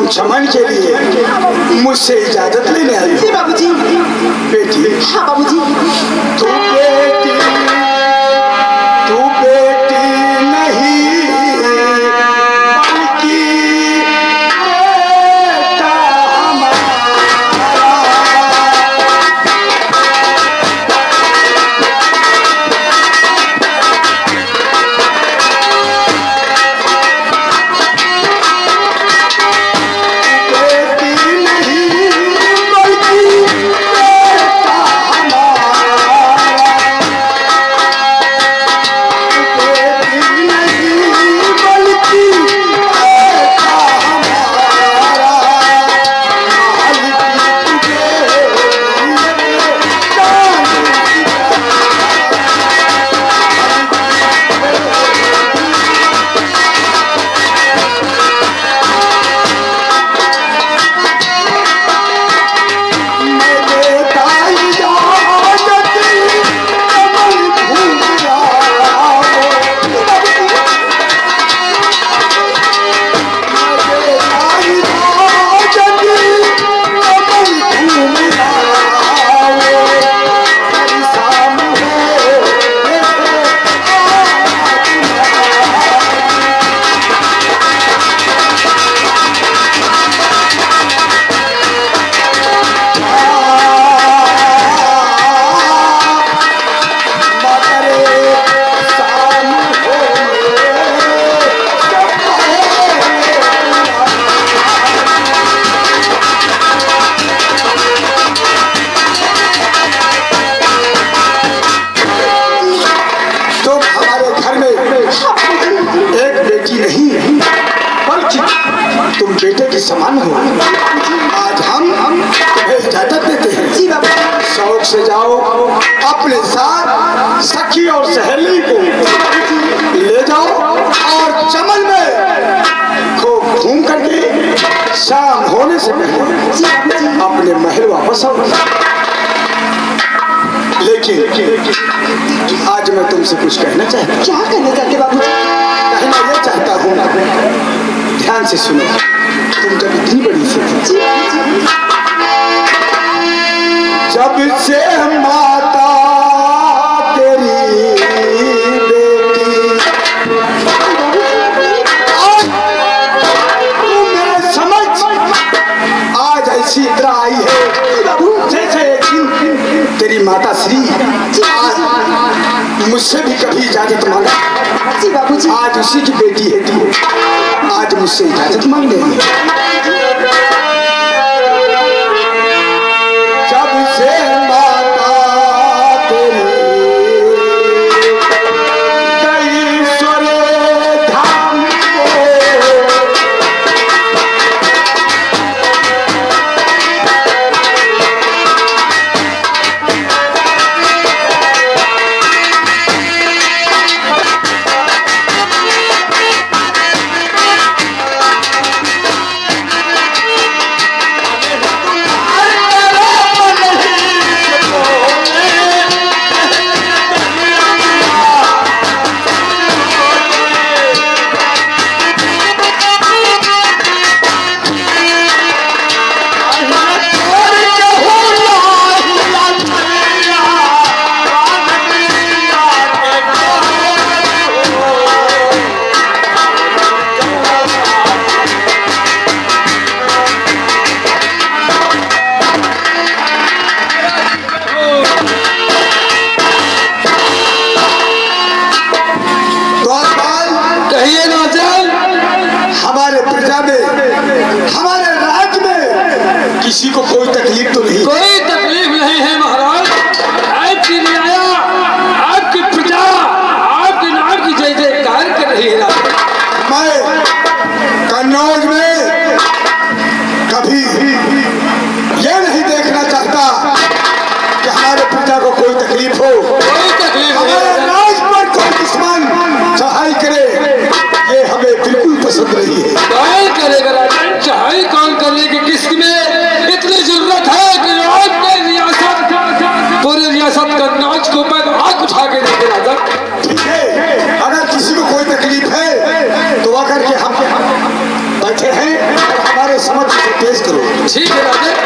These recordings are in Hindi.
चमन के लिए मुझसे इजाजत लेने आई हो। बाबूजी। बेटी। हाँ बाबूजी। तू बेटी नहीं बल्कि बेटा समान हो। आज हम तुम्हें इजाजत देते हैं। जी बाबा। शौक से जाओ, अपने साथ सखी और सहेली को ले जाओ और चमन में खूब घूम करके शाम होने से पहले अपने महल वापस आओ। लेकिन आज मैं तुमसे कुछ कहना चाहता हूँ। क्या कहना चाहते बाबूजी? कहना यह चाहता हूँ, ध्यान से सुनो। तुम जब इतनी बड़ी थी, जब से माता तेरी बेटी तुम्हें समझ आज ऐसी तरह आई है जैसे तेरी माता श्री आज मुझसे भी कभी इजाजत मांगा। जी बाबूजी। आज उसी की बेटी है तू, आज मुझसे इजाजत मांग लेगी। जब से माता तेरी गई सोरे धाम को, किसी को कोई तकलीफ तो नहीं? कोई तकलीफ नहीं है महाराज। आपकी न्याया, आपकी प्रजा, आपके नाम की जय जयकार कर रही है। मैं कन्नौज में कभी ये नहीं देखना चाहता कि हमारे प्रजा को कोई तकलीफ हो। कोई तकलीफ हमारे राज पर कोई दुश्मन चढ़ाई करे, ये हमें बिल्कुल पसंद नहीं है। कौन करेगा राजन? चढ़ाई कौन करेगी? किसमें इतनी जरूरत है कि पूरी रियासत कन्नौज के ऊपर आग उठा के देते राजन। ठीक है, अगर किसी को कोई तकलीफ है तो आकर के हम बैठे हैं और हमारे समझ से पेश करो। ठीक है राजा।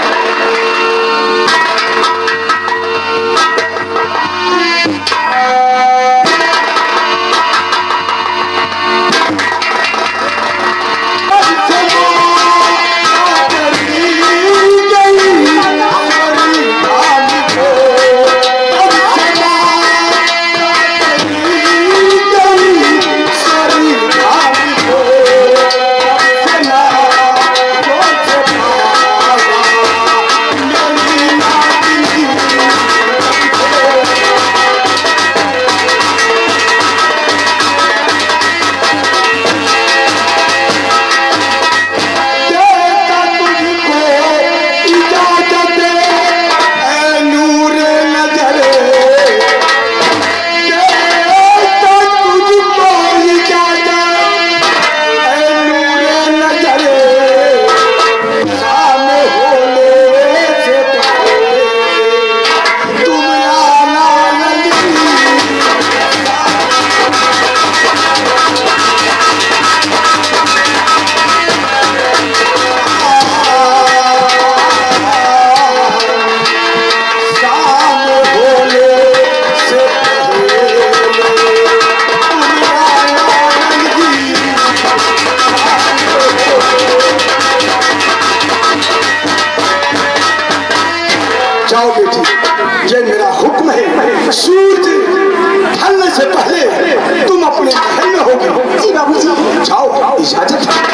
जाओ बेटी, ये मेरा हुक्म है। सूरज ढलने से पहले तुम अपने महल में होगी। जी बाबूजी। जाओ, इजाजत है।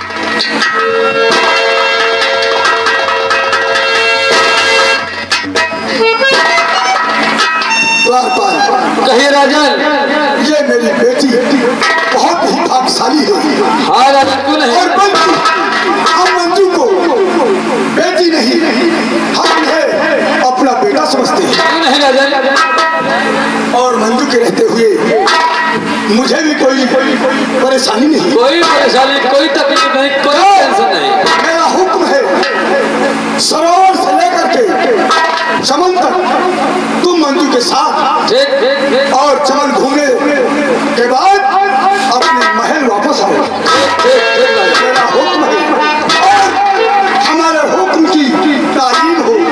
कहिए राजन। ये मेरी बेटी बहुत ही भाग्यशाली है। हाँ राजन, क्यों नहीं? और मंजू, हम मंजू को बेटी नहीं, हम है अपना बेटा समझते हैं। क्यों नहीं राजन? और मंजू के रहते हुए मुझे भी कोई परेशानी नहीं। कोई परेशानी, कोई तकलीफ नहीं, कोई टेंशन नहीं। मेरा हुक्म है सरोवर से लेकर के चमन तक तुम मंजू के साथ ठीक। और चमन घूमने के बाद अपने महल वापस आओ। मेरा हुक्म है और हमारे हुक्म की तालीम हो।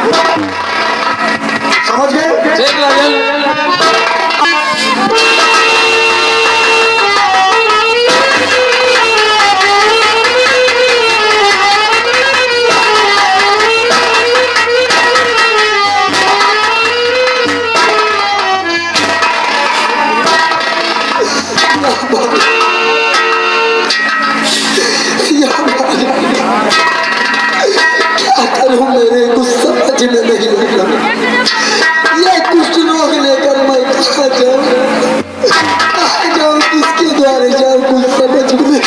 समझ गए? ठीक राजन। मेरे कुछ समझ में नहीं लगा। ये कुछ लोग लेकर मैं कहाँ जाऊँ, किसके द्वारे जाऊँ, कुछ समझ में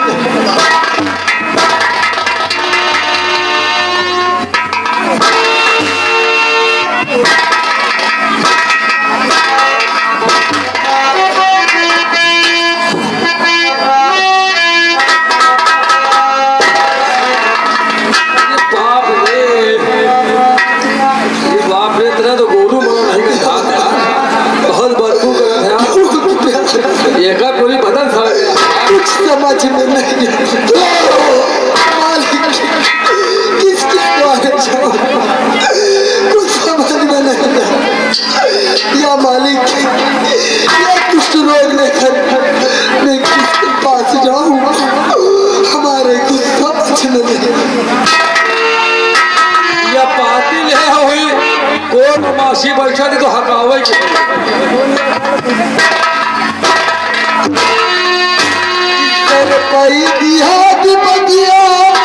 समझ में नहीं। किसके द्वारे जाऊँ, कुछ समझ में नहीं। या मालिक, या कुछ लोग लेकर मैं किसके पास जाऊँ, हमारे कुछ समझ में नहीं। या पातिल है हुई कोई मासी बैठा थी तो हकावे पाई दिया बगिया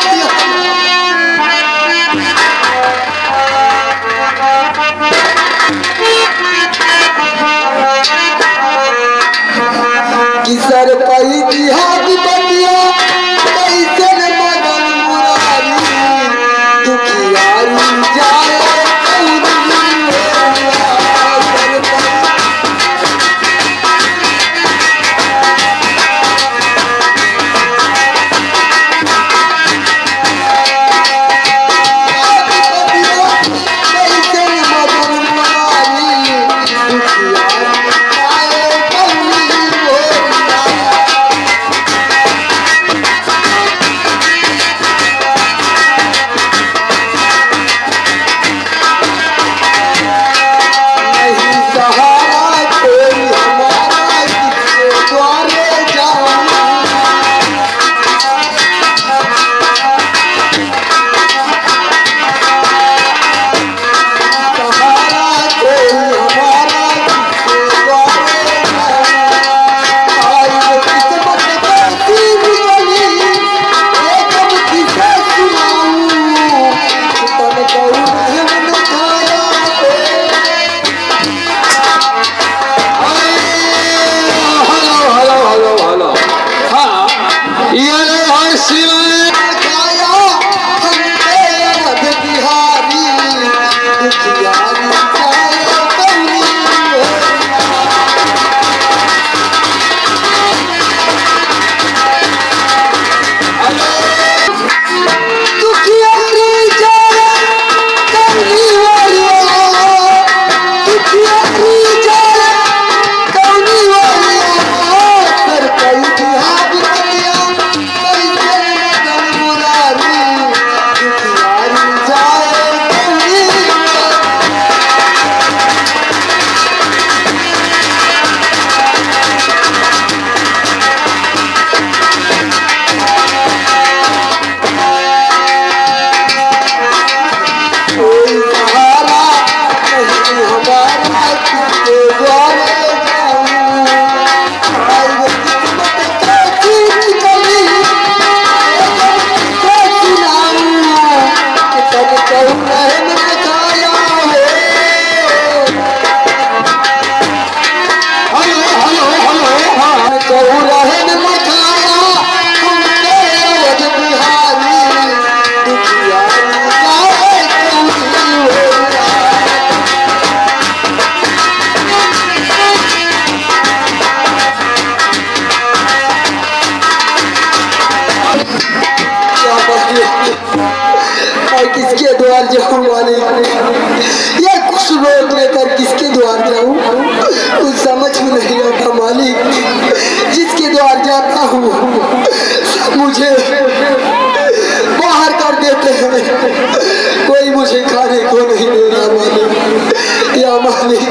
किसर पाई दिया बगिया कैसे मदन मुरारी दुखियारी जाए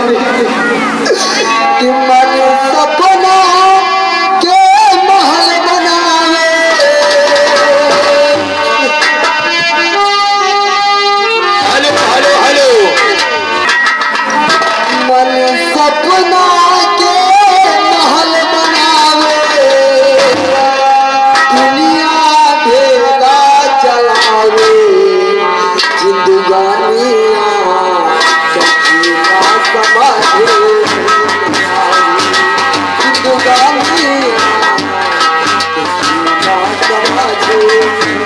कि मन सपना के महल बनावे हेलो हेलो हेलो मन सपना के महल बनावे दुनिया ढेला चलावे जिंदगानिया कचीना समाजे जिंदगानिया कचीना समाजे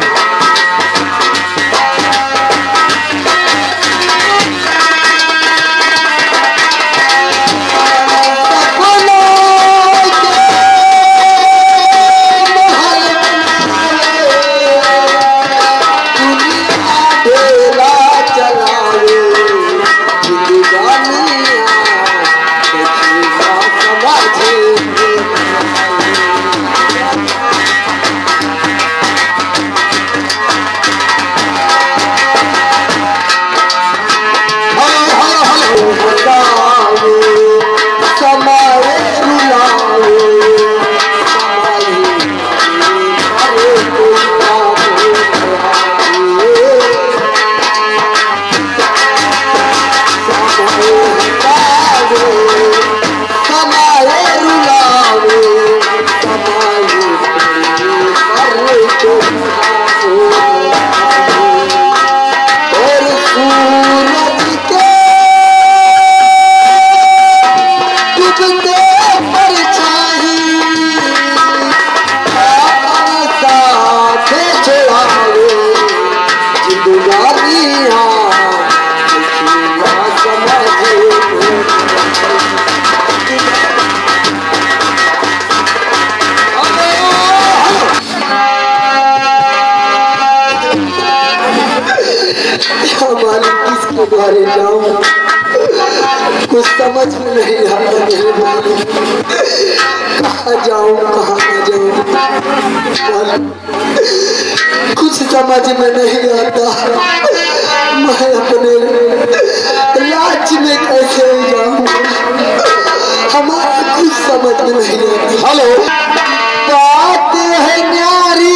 किसके द्वारे जाऊं कुछ समझ में नहीं आता मेरे भाई कहाँ जाऊं कहाँ न जाऊं कुछ समझ में नहीं आता मैं अपने राज्य में कैसे जाऊं हमारा कुछ समझ में नहीं आता। हेलो बात है न्यारी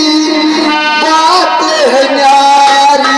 बात है न्यारी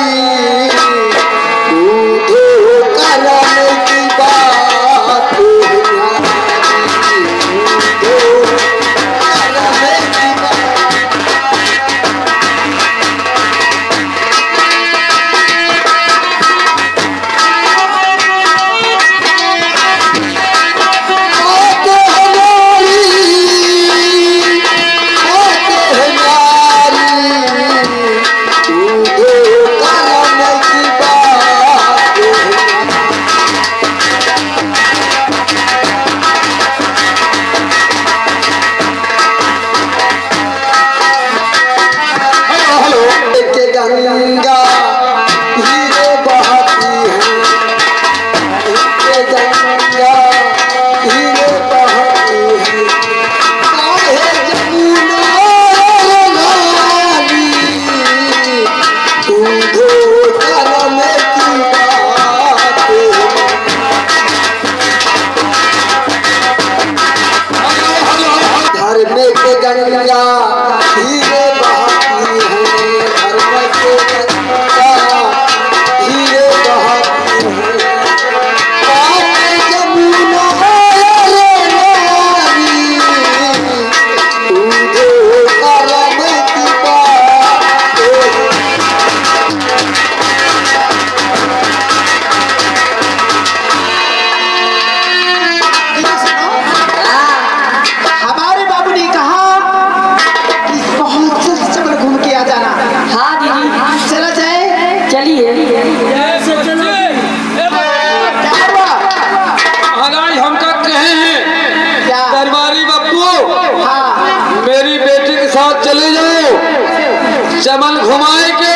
चमन घुमाए के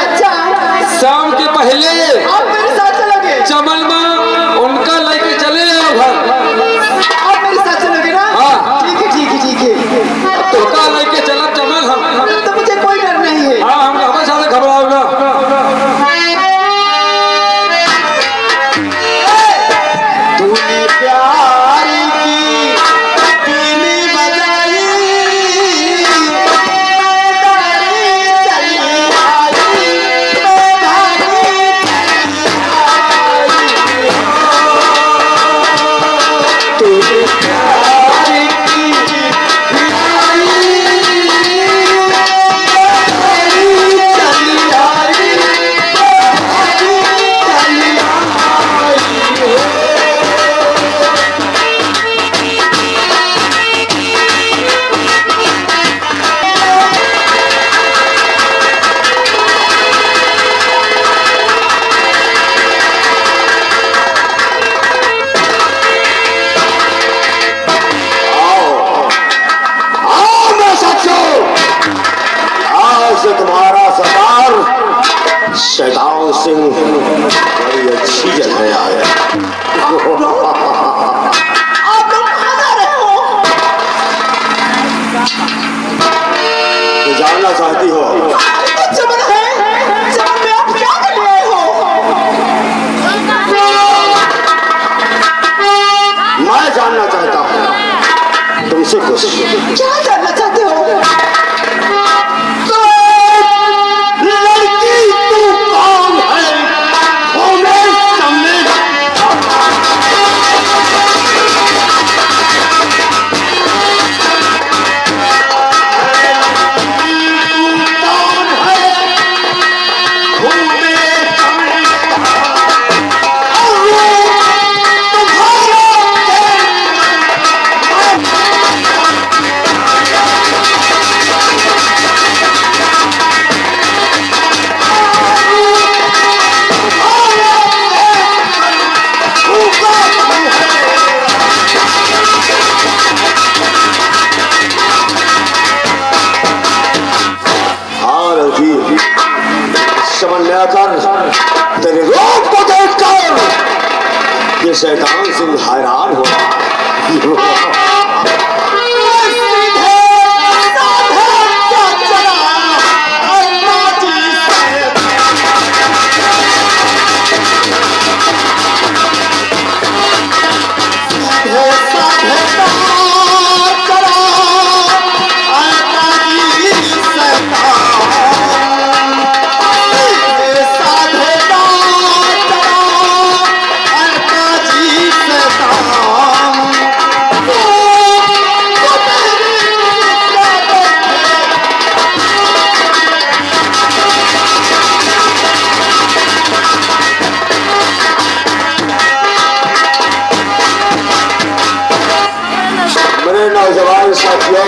शाम के पहले आप मेरे साथ चलोगे? चमन में उनका लेके चले जाओ घर। आप मेरे साथ चलोगे ना? हाँ। ठीक है ठीक है ठीक है। तो का लेके चला चमन हम तो मुझे कोई डर नहीं है। हाँ हम हमें ज्यादा घबराओगे। आप लोग कहाँ जा रहे हो? तो जानना चाहती हो? चमन है, चमन में आप क्या कर रहे हो? मैं जानना चाहता हूँ तुमसे कुछ। क्या जानना चाहते हो? लड़की तू कौन है? वो मेरे सामने तेरे रूप को देखकर ये शैतान सिंह हैरान हो नौजवान साथियों,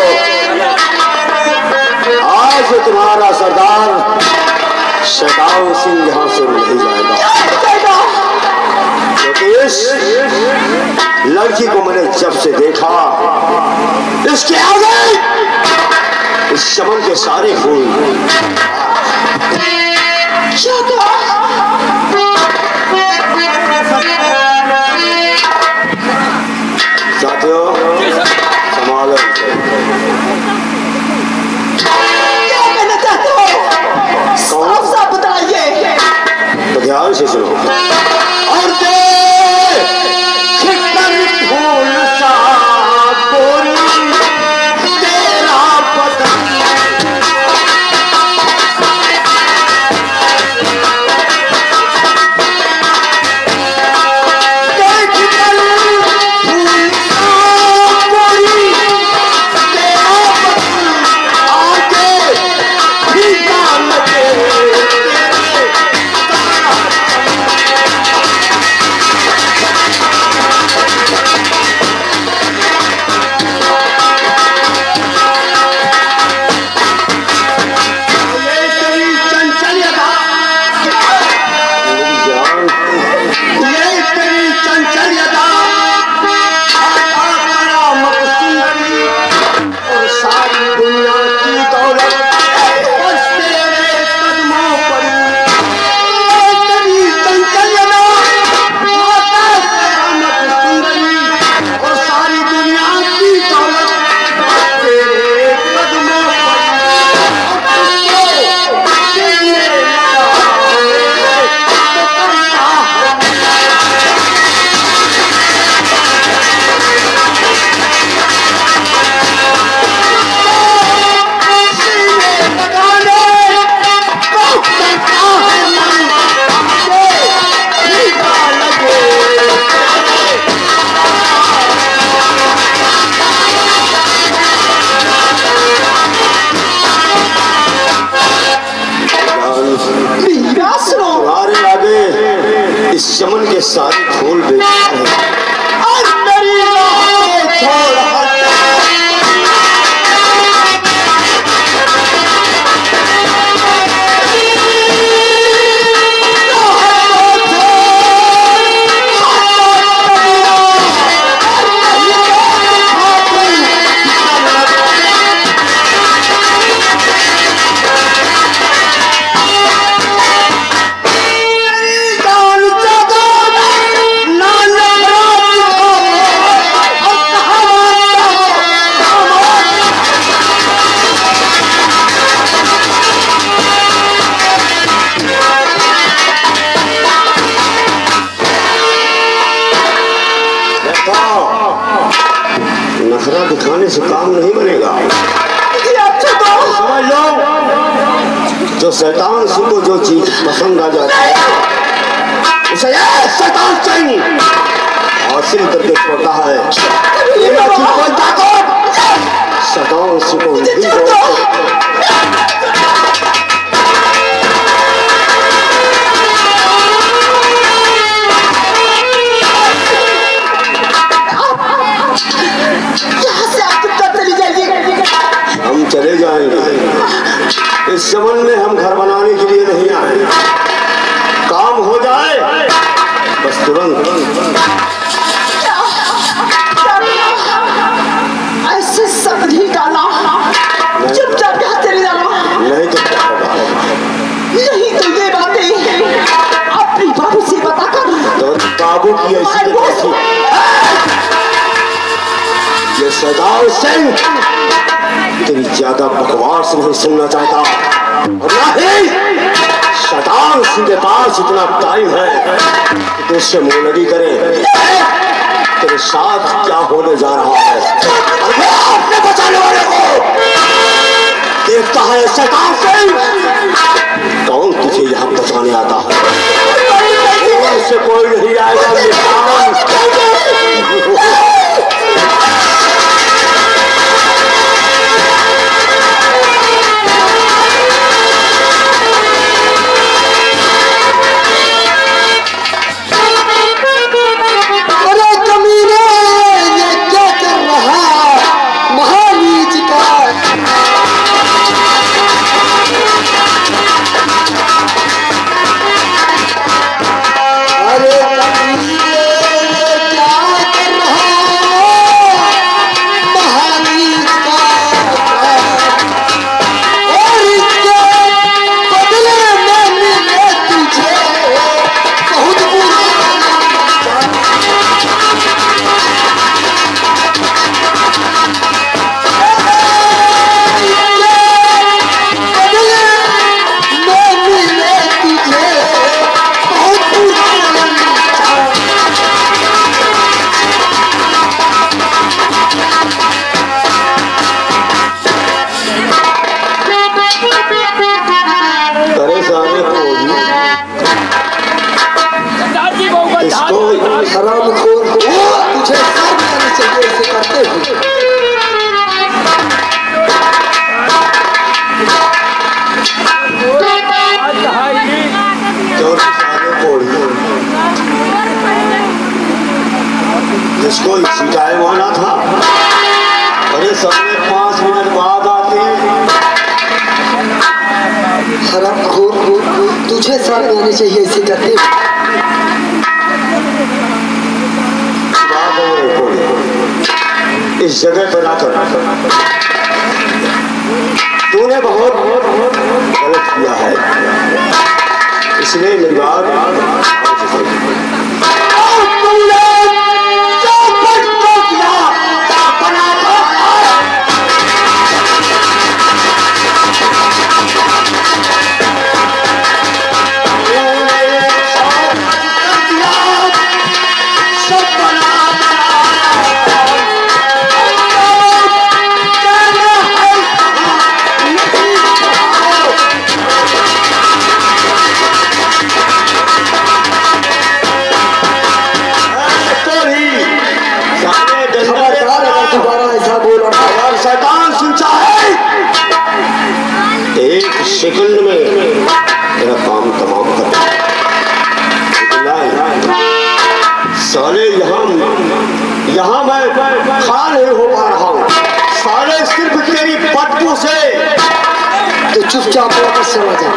आज तुम्हारा सरदार शैतान सिंह यहाँ से नहीं जाएगा, क्योंकि इस लड़की को मैंने जब से देखा, इसके आगे इस चमन के सारे फूल साथियों संभालो। क्या कहना चाहते हो? साफ साफ बताइए। तो ध्यान से सुनो। और फूल सा गोरी तेरा बदन नखरा दिखाने से काम नहीं बनेगा। समझ लो, जो शैतान सिंह को जो चीज पसंद आ जाती है उसे शैतान चाहिए हासिल करके छोड़ता है। शैतान सिंह को हम चले जाएंगे। इस चमन में हम घर बनाने के लिए नहीं आए। काम हो जाए बस तुरंत। ऐसे सब नहीं डाला, चुपचाप यहाँ चले जाना। नहीं तो क्या होगा? नहीं तो ये बातें अपनी बाबू से बता कर। तो बाबू की ऐसी ये सदाव सिंह तेरी ज्यादा बकवास नहीं सुनना चाहता, और ना ही शैतान सिंह के पास इतना टाइम है कि तुझसे मुंह लगी करे। तेरे साथ क्या होने जा रहा है अपने बचाने वाले को देखता है शैतान सिंह। कौन तुझे यहाँ बचाने आता है? से कोई नहीं आएगा। जिसको सिखाए वाला था, अरे सबने 5 मिनट बाद आते। हरामखोर, तुझे सारे आने चाहिए इसे करते। इस जगह पर आकर तूने बहुत गलत किया है, इसलिए मेरी बात सेकंड में तेरा काम तमाम कर साले। यहाँ मैं खा नहीं हो पा रहा हूँ साले, सिर्फ तेरी बदबू से। तो चुपचाप वापस चला जा।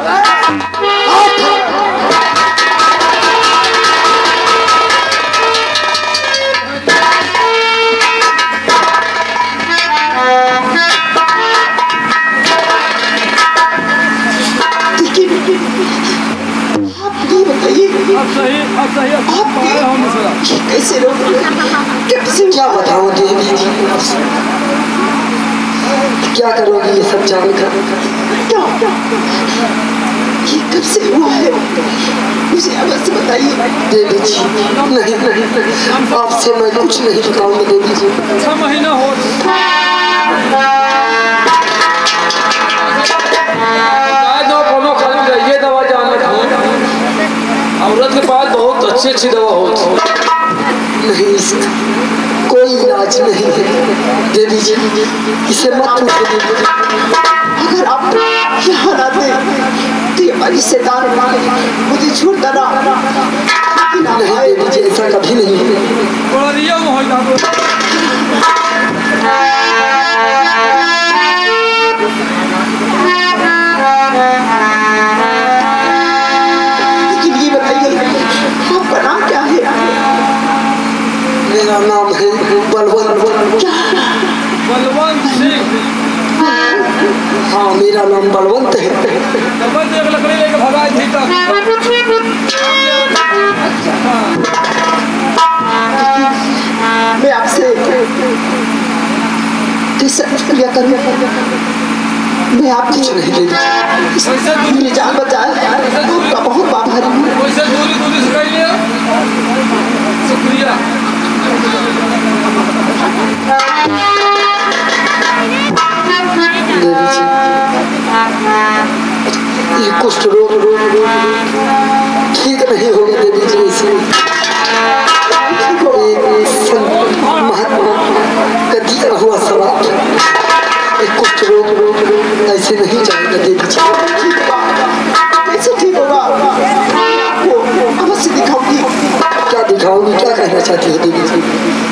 कैसे क्या बताओगे? क्या करोगी ये सब जानकर? ये कब से हुआ है? मुझे अवश्य बताइए। देवी जी नहीं, आपसे मैं कुछ नहीं बताऊंगा देवी जी। 6 महीना हो कोनो खाली रहिए दवा जानत हूँ। औरत के पास बहुत अच्छी दवा होती। नहीं, इसका कोई इलाज नहीं है देवी जी, इसे मत पूछो देवी जी। अगर आप यहाँ ना दे तो ये हमारी शैतान मुझे छोड़ देना। नहीं देवी जी, ऐसा कभी नहीं लेकिन ये बताइए आपका नाम क्या है? मेरा नाम है बलवंत। बलवंत सिंह। हाँ, मेरा नाम बलवंत है। लकड़ी लेके भगा थी मैं आपसे कैसे क्रिया करूँ? मैं आपकी मेरी जान बचाए आपका बहुत आभारी हूँ। वैसे दूरी से कह लिया। शुक्रिया। देवी जी, ये कुष्ठ रोग ठीक नहीं होगा देवी जी। इसमें महात्मा का दिया हुआ सवाल, ये कुष्ठ रोग ऐसे नहीं जाएगा देवी जी। कैसे ठीक होगा? आपको अवश्य दिखाऊंगी। क्या दिखाओगी, क्या कहना चाहती है देवी जी?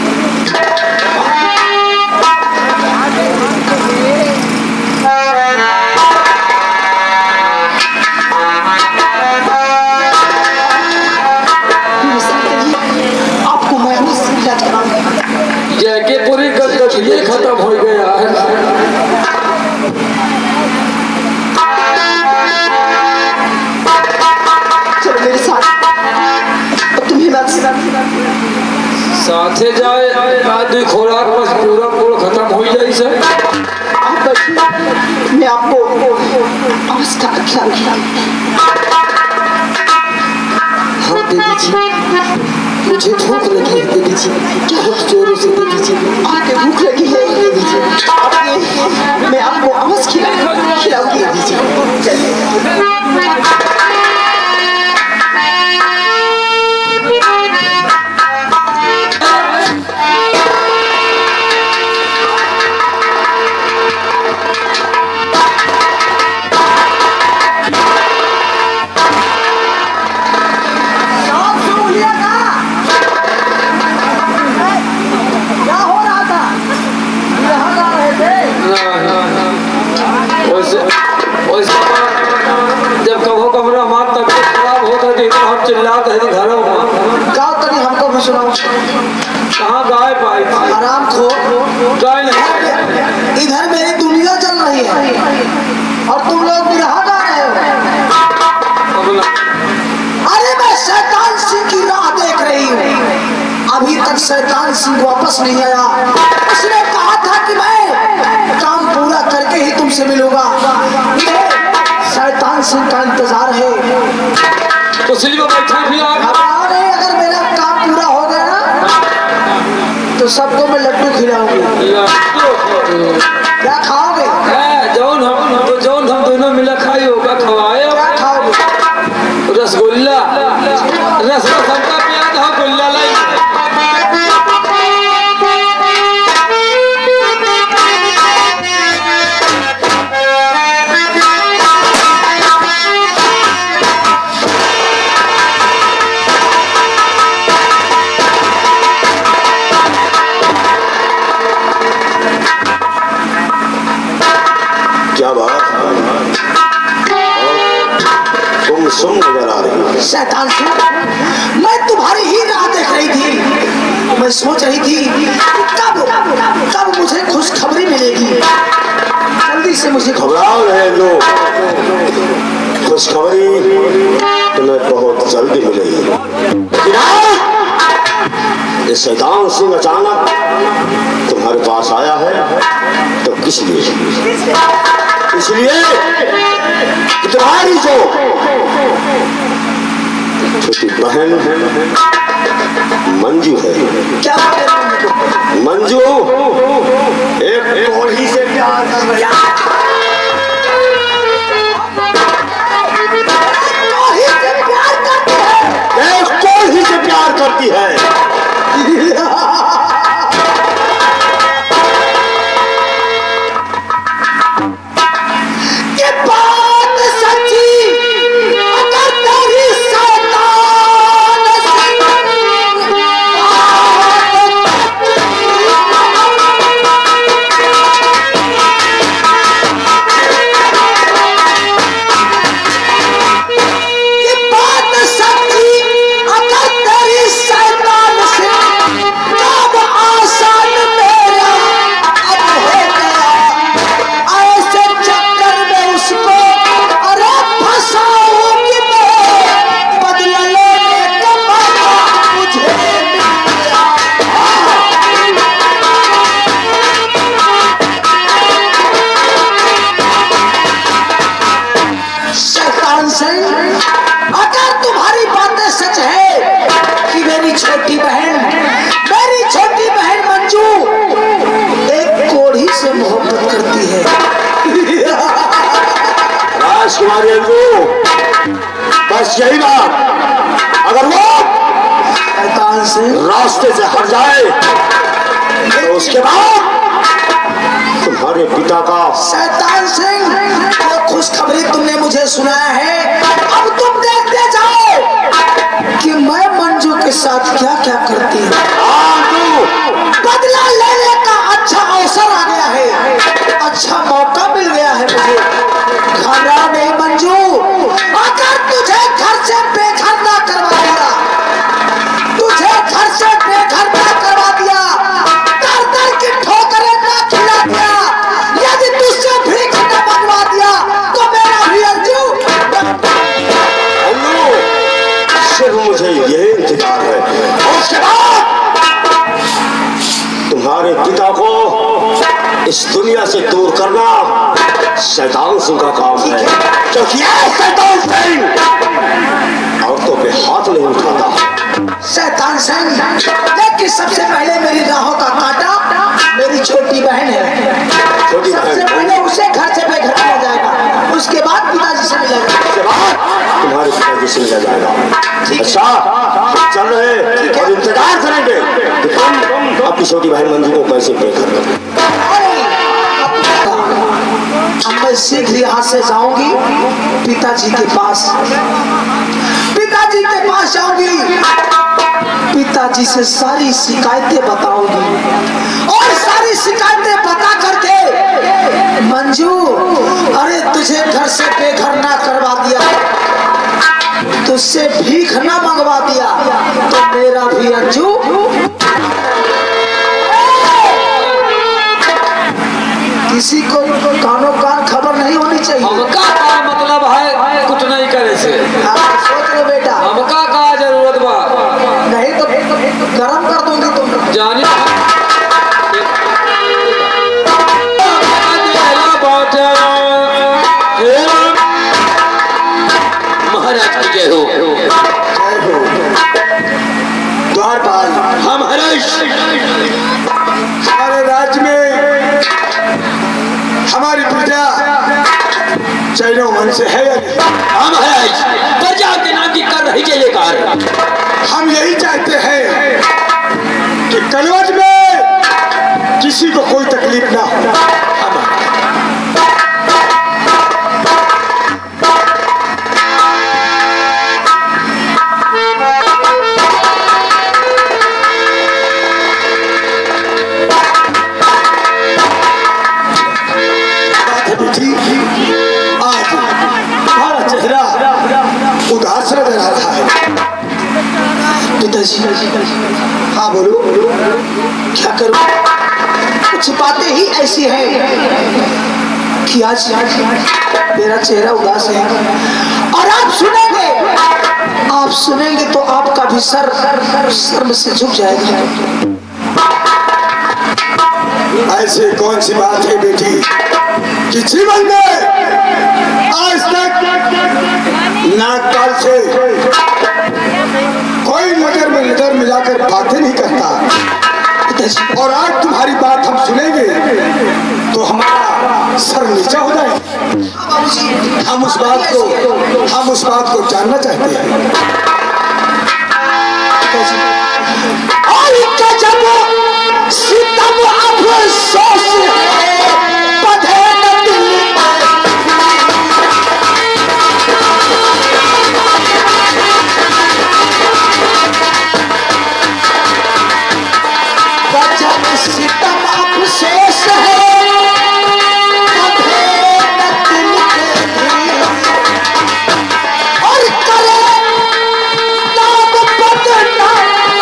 आपको मैं अवश्य इलाज कराऊंगी। जैके पूरी गलत ये खत्म हो गया है। चलो मेरे साथ, अब तुम्हें मैं साथे जाए आदमी खोराक बस पूरा खत्म हो जाए से। आप बैठिए, मैं आपको अवश्य का ख्याल रखूंगा। हाँ देवी जी, मुझे भूख लगी है देवी जी, बहुत जोरों से देवी जी। आके भूख लगी है देवी जी, आपके मैं आपको अवश्य खिलाऊंगी देवी जी। जब कहो कमरा हमारा तबियत खराब होता तो इतना हम चिल्लाते हैं घरों में। गाँव तक हमको भी सुनाओ। कहाँ गाय पाई थी? आराम खो, गाय नहीं। इधर मेरी दुनिया चल रही है और तुम लोग बिरहा गा रहे हो। अरे मैं शैतान सिंह की राह देख रही हूँ, अभी तक शैतान सिंह वापस नहीं आया। उसने कहा था कि मैं काम पूरा करके ही तुमसे मिलूंगा। शैतान सिंह का इंतजार है। तो सिल्वर बैठा भी अगर मेरा काम पूरा हो गया ना तो सबको मैं लड्डू खिलाऊंगा। क्या खाओगे? जौन हम दोनों मिला खाई होगा खवाए। क्या खाओगे? रसगुल्ला सबका प्यार था गुल्ला लाई। क्या बात, तुम सुन नजर आ रही हो। शैतान सिंह, मैं तुम्हारी ही राह देख रही थी। मैं सोच रही थी कब मुझे खुशखबरी मिलेगी। जल्दी से मुझे घबराओ रहे लोग, खुशखबरी तुम्हें बहुत जल्दी मिलेगी। ये शैतान सिंह अचानक तुम्हारे पास आया है तो किस लिए? इसलिए तुम्हारी जो छोटी बहन मंजू है, क्या मंजू एक कोढ़ी से प्यार कर रही है। कोढ़ी से प्यार करती है। राजकुमारी अंजू, बस यही बात, अगर वो रास्ते से हट जाए तो उसके बाद तुम्हारे पिता का। शैतान सिंह, जो खुशखबरी तुमने मुझे सुनाया है, अब तुम देखते जाओ कि मैं मंजू के साथ क्या क्या करती हूँ। बदला लेने का अच्छा अवसर आ गया है, अच्छा मौका मिल गया है मुझे। घबरा नहीं मंजू, अगर तुझे घर से बेघर ना करवा दिया, तुझे घर से बेघर ना करवा दिया, दर दर की ठोकरें ना खिला दिया, यदि तुझसे भीख न मंगवा दिया तो मेरा भी अंजू सिर्फ मुझे यही इंतजार है। और उसके बाद तुम्हारे पिता को इस दुनिया से दूर करना शैतान सिंह का काम है, क्योंकि शैतान सिंह औरतों पे हाथ नहीं उठाता। शैतान सिंह, लेकिन सबसे पहले मेरी राहों का कांटा मेरी छोटी बहन है। सबसे पहले उसे घर से बेघर किया जाएगा, उसके बाद पिताजी से मिलेगा, उसके बाद तुम्हारे पिताजी से मिला जाएगा। अच्छा चल रहे और इंतजार करेंगे कि तुम अपनी छोटी बहन मंजू को कैसे बेघर करो। मैं शीघ्र यहाँ से जाऊंगी पिताजी के पास, पिताजी के पास जाऊंगी, पिताजी से सारी शिकायतें बताऊंगी और सारी शिकायतें बता करके मंजू, अरे तुझे घर से बेघर ना करवा दिया, तुझसे भीख ना मंगवा दिया तो मेरा भी अंजू किसी को कानों कान खबर नहीं होनी चाहिए। हमका का मतलब है कुछ नहीं करे से। आप सोच लो बेटा, हमका का जरूरत बा, नहीं तो गरम कर दूंगी तुम। जानी महाराज की जय हो। द्वारपाल, हम हरीश, हमारे राज्य में हमारी प्रजा चैनों मन से है। हम हरीश प्रजा के नाम की कर रही जयकार। हम यही चाहते हैं कि कलवट में किसी को कोई तकलीफ ना हो। उदास नजर आ रहा है। पिताजी, हाँ बोलो। क्या करूं? कुछ बातें ही ऐसी हैं कि आज मेरा चेहरा उदास है और आप सुनेंगे तो आपका भी सर शर्म से झुक जाएगा। ऐसी कौन सी बात है बेटी कि जीवन में आज तक नाक काल से कोई नजर में नजर मिलाकर बातें नहीं करता, और आज तुम्हारी बात हम सुनेंगे तो हमारा सर नीचा हो जाए। हम उस बात को जानना चाहते हैं। और जब सितम अफसोस है बधे न दिल जब सितम अफसोस है बधे न दिल के और करे नाम बदना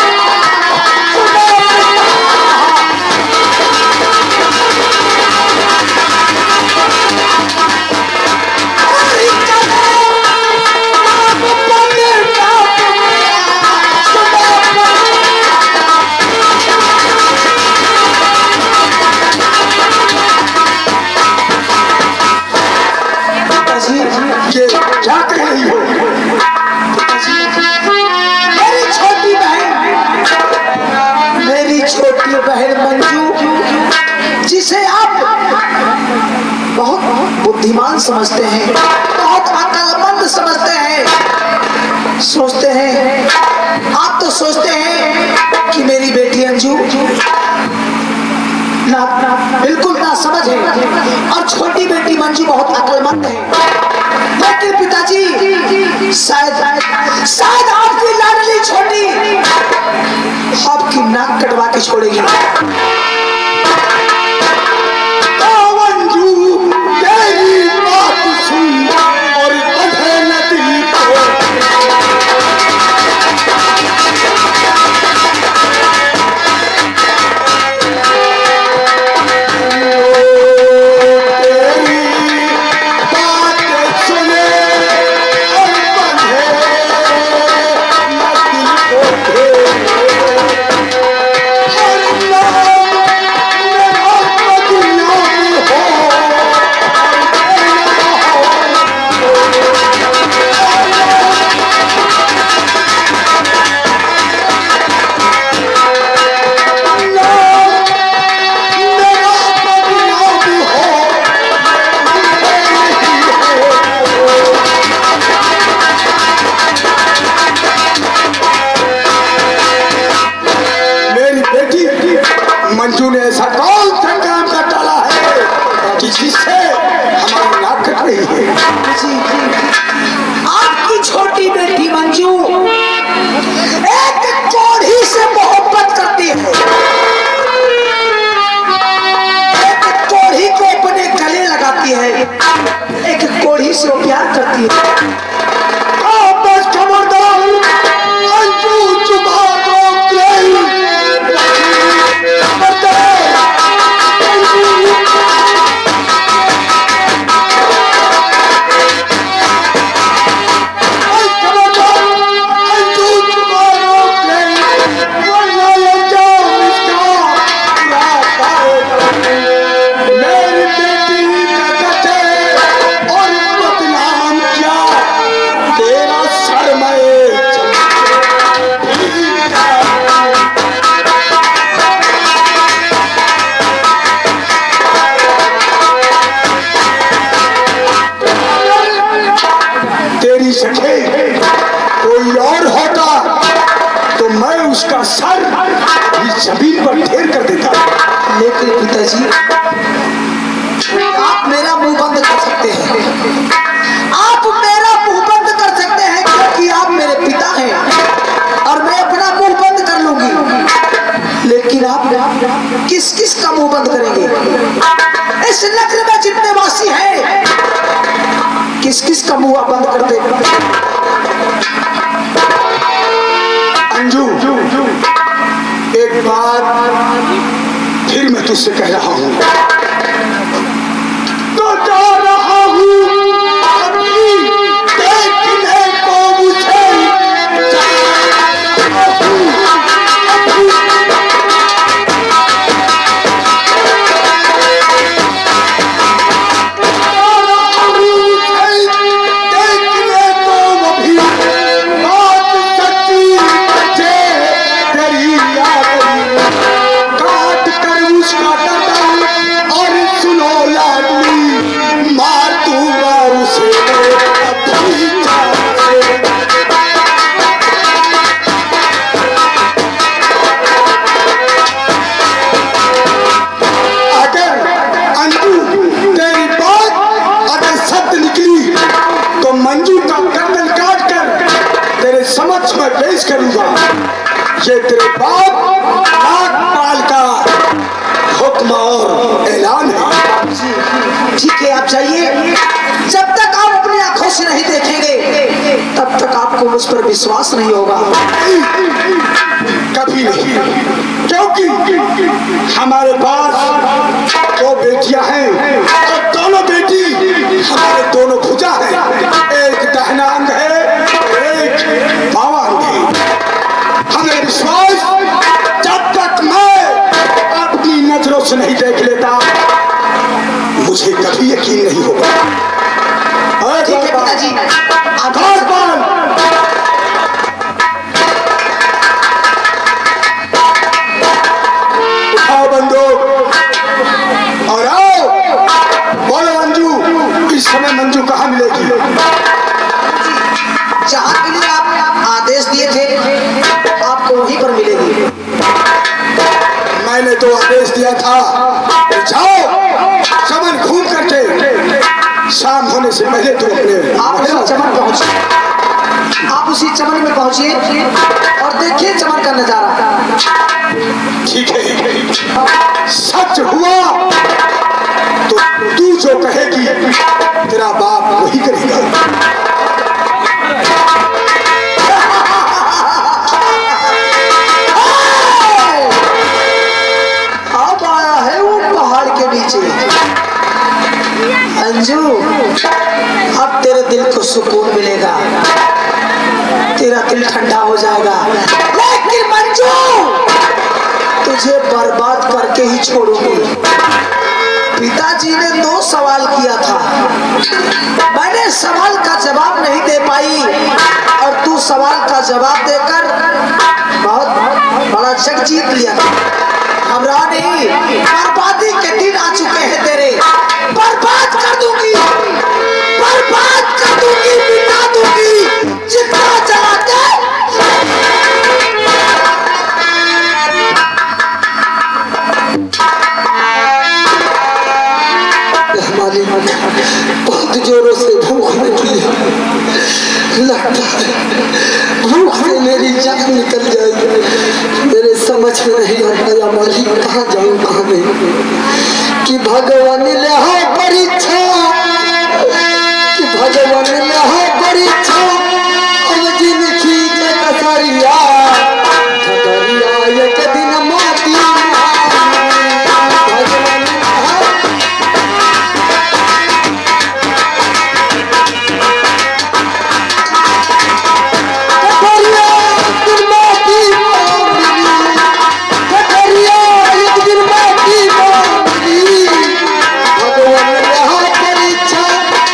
क्या कह रही हो? मेरी छोटी बहन मंजू, जिसे आप बहुत बुद्धिमान समझते हैं, बहुत अक्लमंद समझते हैं, सोचते हैं, आप तो सोचते हैं कि मेरी बेटी अंजू ना बिल्कुल ना समझ है और छोटी बेटी मंजू बहुत अक्लमंद है। लेकिन पिताजी शायद आपकी लाडली छोटी आपकी नाक कटवा के छोड़ेगी। मंजू तेरी बात सुन और बंधे न दिल को। मंजू ने ऐसा कौन सा काम कर डाला है कि जिससे हमारी नाक कट रही है? आपकी छोटी बेटी मंजू एक कोढ़ी से मोहब्बत करती है, एक कोढ़ी को अपने गले लगाती है, एक कोढ़ी से वो प्यार करती है। बस खबरदार मंजू चुपा दो। कोई और होता तो मैं उसका सर इस जमीन पर ढेर कर देता। लेकिन पिताजी आप मेरा मुंह बंद कर सकते हैं, आप मेरा मुंह बंद कर सकते हैं क्योंकि आप मेरे पिता हैं और मैं अपना मुंह बंद कर लूंगी। लेकिन आप किस किस का मुंह बंद करेंगे? इस नगर में जितने वासी हैं किस किस का मुंह आप बंद कर देंगे? अंजू, एक बात फिर मैं तुझसे कह रहा हूँ, तो जा रहा हूँ देखने को मुझे मैं पेश करूंगा। ये तेरे बाप नागपाल का हुक्म और ऐलान है। ठीक है, आप जाइए। जब तक आप अपनी आंखों से नहीं देखेंगे तब तक आपको मुझ पर विश्वास नहीं होगा। कभी नहीं, क्योंकि हमारे पास 2 बेटियां हैं और दोनों बेटी हमारे दोनों भुजा हैं। एक दाहिना अंग है, एक बावां अंग है। हमें विश्वास, जब तक मैं अपनी नजरों से नहीं देख लेता मुझे कभी यकीन नहीं होगा। ठीक है पिताजी, उठाओ बंदूक और आओ। बोलो मंजू, इस समय मंजू कहाँ मिलेगी? जहाँ के लिए आप आदेश दिए थे आपको वहीं पर मिलेगी। मैंने तो आदेश दिया था कि जाओ चमन घूम करके शाम होने से पहले तुम अपने आप उसी चमन पहुंचे, आप उसी चमन में पहुंचिए और देखिए चमन का नजारा। ठीक है, सच हुआ तो तू जो कहेगी तेरा बाप वही करेगा। अब आया है वो पहाड़ के नीचे। अंजू, अब तेरे दिल को सुकून मिलेगा, तेरा दिल ठंडा हो जाएगा। लेकिन मंजू, तुझे बर्बाद करके ही छोड़ूंगी। पिताजी ने 2 सवाल किया था, मैंने सवाल का जवाब नहीं दे पाई और तू सवाल का जवाब देकर बहुत बड़ा जग जीत लिया था। घबरा नहीं, बर्बादी के दिन आ चुके हैं तेरे। बर्बाद कर दूंगी, बर्बाद कर दूंगी, मिटा दूंगी, जितना चलाते। हमारी बहुत जोरों से भूख लगी है, लगता है भूख से मेरी जान निकल जाएगी। मेरे समझ में नहीं आता या मालिक कहाँ जाऊँ कहाँ नहीं। कि भगवान ले हो परीक्षा, कि भगवान ले हो परीक्षा, अब जिनकी कसरिया खतरिया एक दिन माती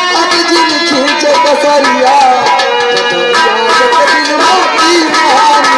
सरिया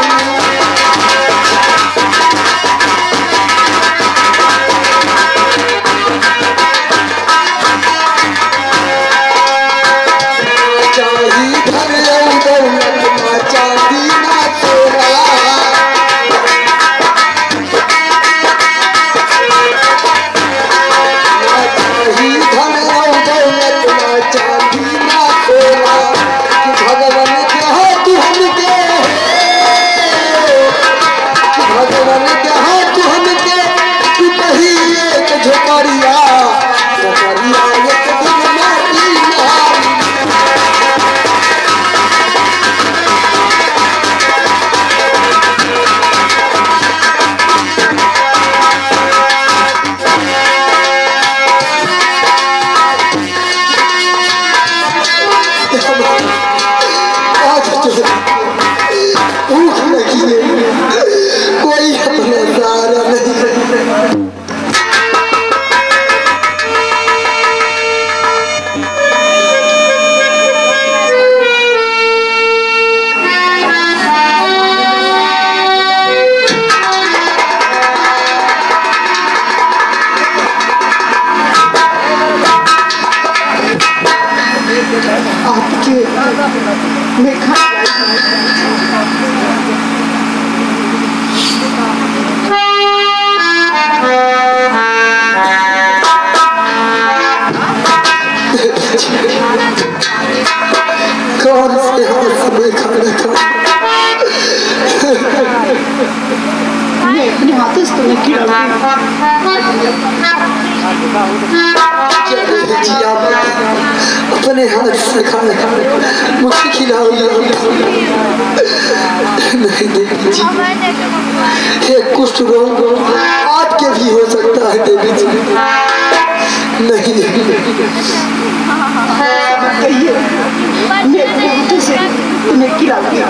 खाना सिखाया, मुझे खिलाओ। नहीं देवी जी, ये कुष्ठ रोग आपके भी हो सकता है देवी जी। नहीं कहिए मैं बेटी से तुम्हें खिलाऊंगा।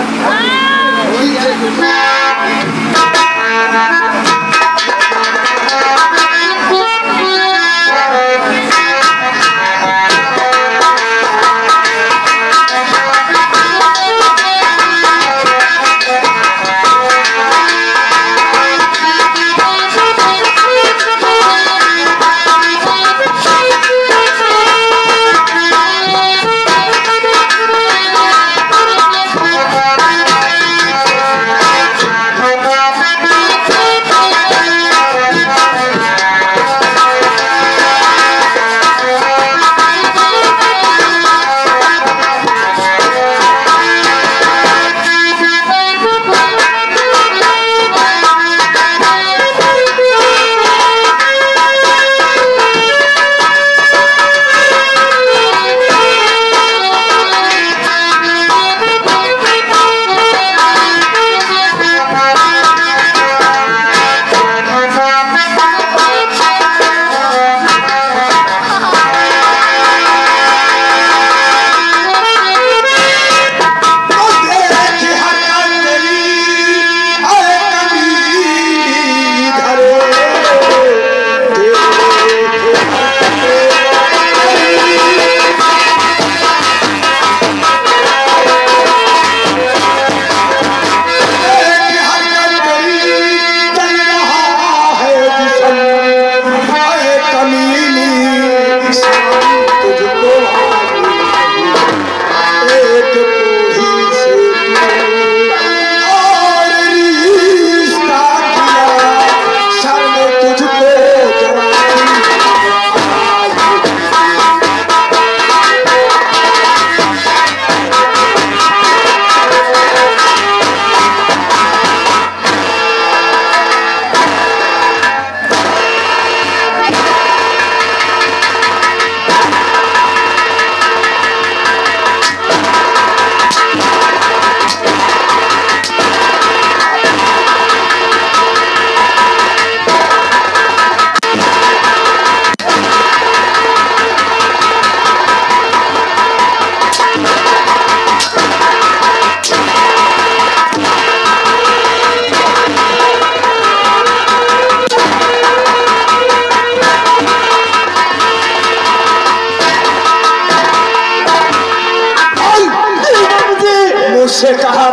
मुझसे कहा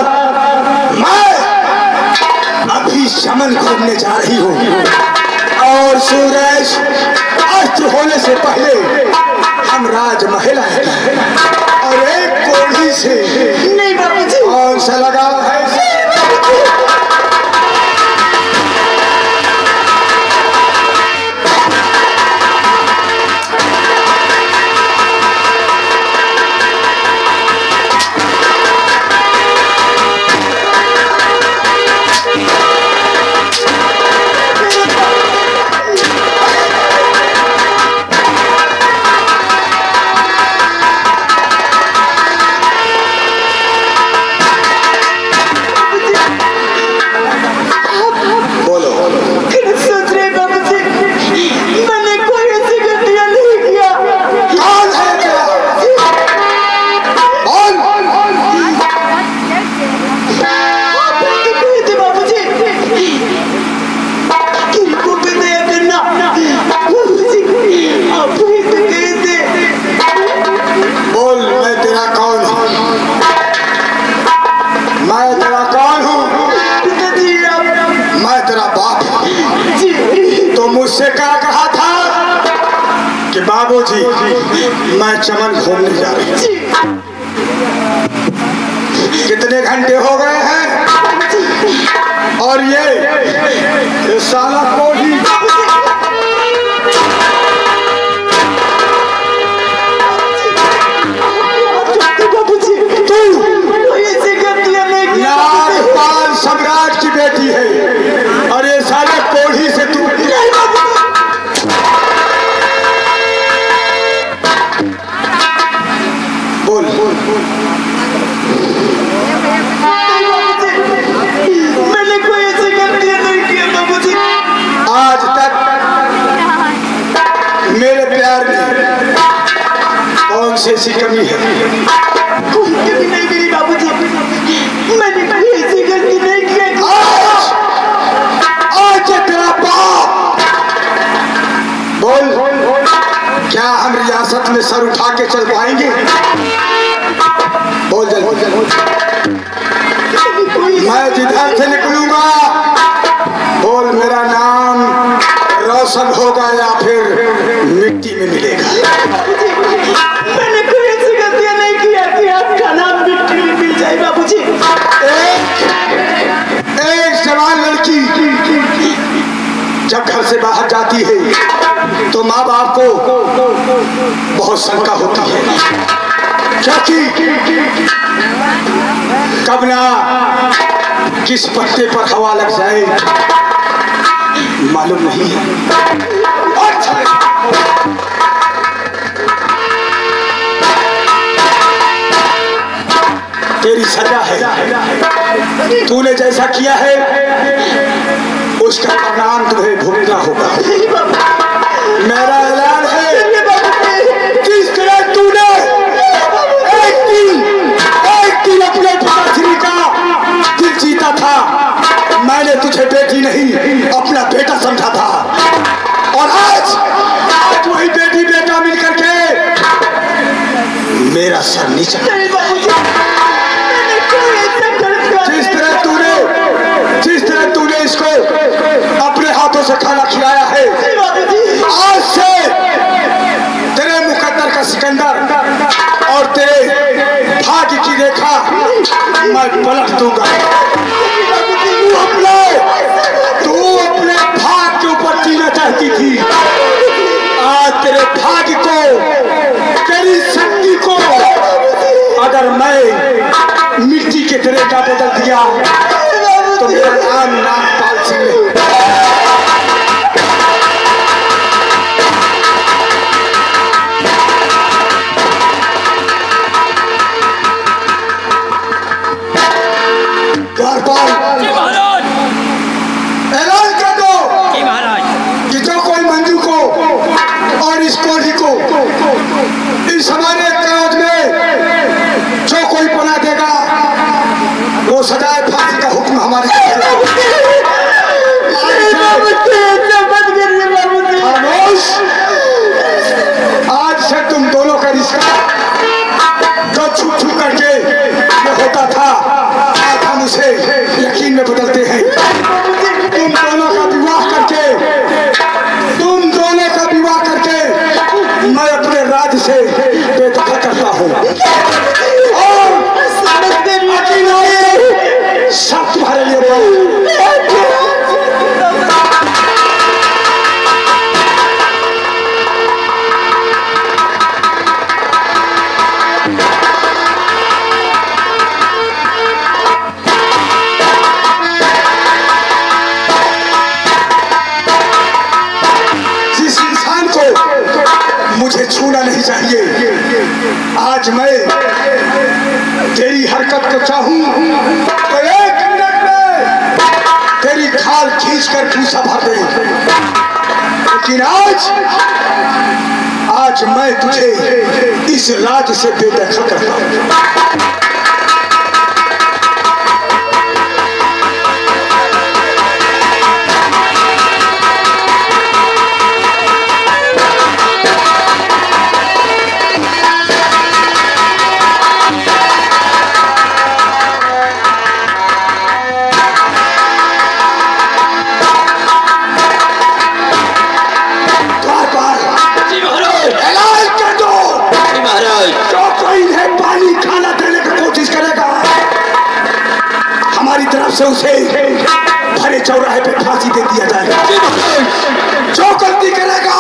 था मैं अभी चमन घूमने जा रही हूँ और सूरज अस्त होने से पहले हम राजमहल आएंगे और एक कोढ़ी से नहीं बाबूजी, कौन सा लगाव है? मुझसे क्या कहा था कि बाबूजी मैं चमन घूमने जा रही हूँ। कितने घंटे हो गए हैं और ये साला कोढ़ी नागपाल सम्राट की बेटी है और ये साले कोढ़ी से तू से ऐसी कमी है? कोई कमी नहीं मेरी बाबूजी, मैंने कोई ऐसी गलती नहीं की। आज तेरा बाप बोल, क्या हम रियासत में सर उठा के चल पाएंगे? बोल जल्दी। मैं जिधर से निकलूंगा बोल, मेरा नाम रोशन होगा या फिर मिट्टी में मिलेगा। मैंने कोई ऐसी गलतियां नहीं किया कि आपका नाम मिट्टी में मिल जाए बाबूजी। एक जवान लड़की जब घर से बाहर जाती है तो माँ बाप को बहुत शंका होती है, क्योंकि कब ना किस पत्ते पर हवा लग जाए मालूम नहीं है। तेरी सजा है, तूने जैसा किया है उसका परिणाम तुम्हें भुगतना होगा। मेरा ऐलान है, जिस तरह तूने एक दिन अपने पिताश्री का दिल जीता था, मैंने तुझे बेटी नहीं अपना बेटा समझा था, और आज वही बेटी बेटा मिलकर के मेरा सर नीचा। जिस तरह तूने इसको अपने हाथों से खाना खिलाया है, आज से तेरे मुकद्दर का सिकंदर और तेरे भाग्य की रेखा मैं पलट दूंगा। तू अपने भाग्य के ऊपर जीना चाहती थी, आज तेरे भाग्य को, तेरी शक्ति को अगर मैं मिट्टी के तरह का बदल दिया तो मेरा नाम नागपाल सिंह है। ऐलान कर दो कि जो कोई मंजू को और इस कोढ़ी को इस हमारे क्रोध में जो कोई बना देगा वो सजाए फांसी का हुक्म हमारे आज से तुम दोनों का रिश्ता जो छुप छुप करके ये होता था, आज हम उसे यकीन में बदलते हैं। तुम दोनों का विवाह करके मैं अपने राज्य से बेदखल करता हूँ और सब तुम्हारे लिए मुझे छूना नहीं चाहिए। आज मैं तेरी हरकत को चाहूं तो एक मिनट में तेरी खाल खींचकर भूसा भर दे, लेकिन आज मैं तुझे इस राज से बेदखल करता हूं। से उसे भरे चौराहे पे फांसी दे दिया जाएगा। जो गलती करेगा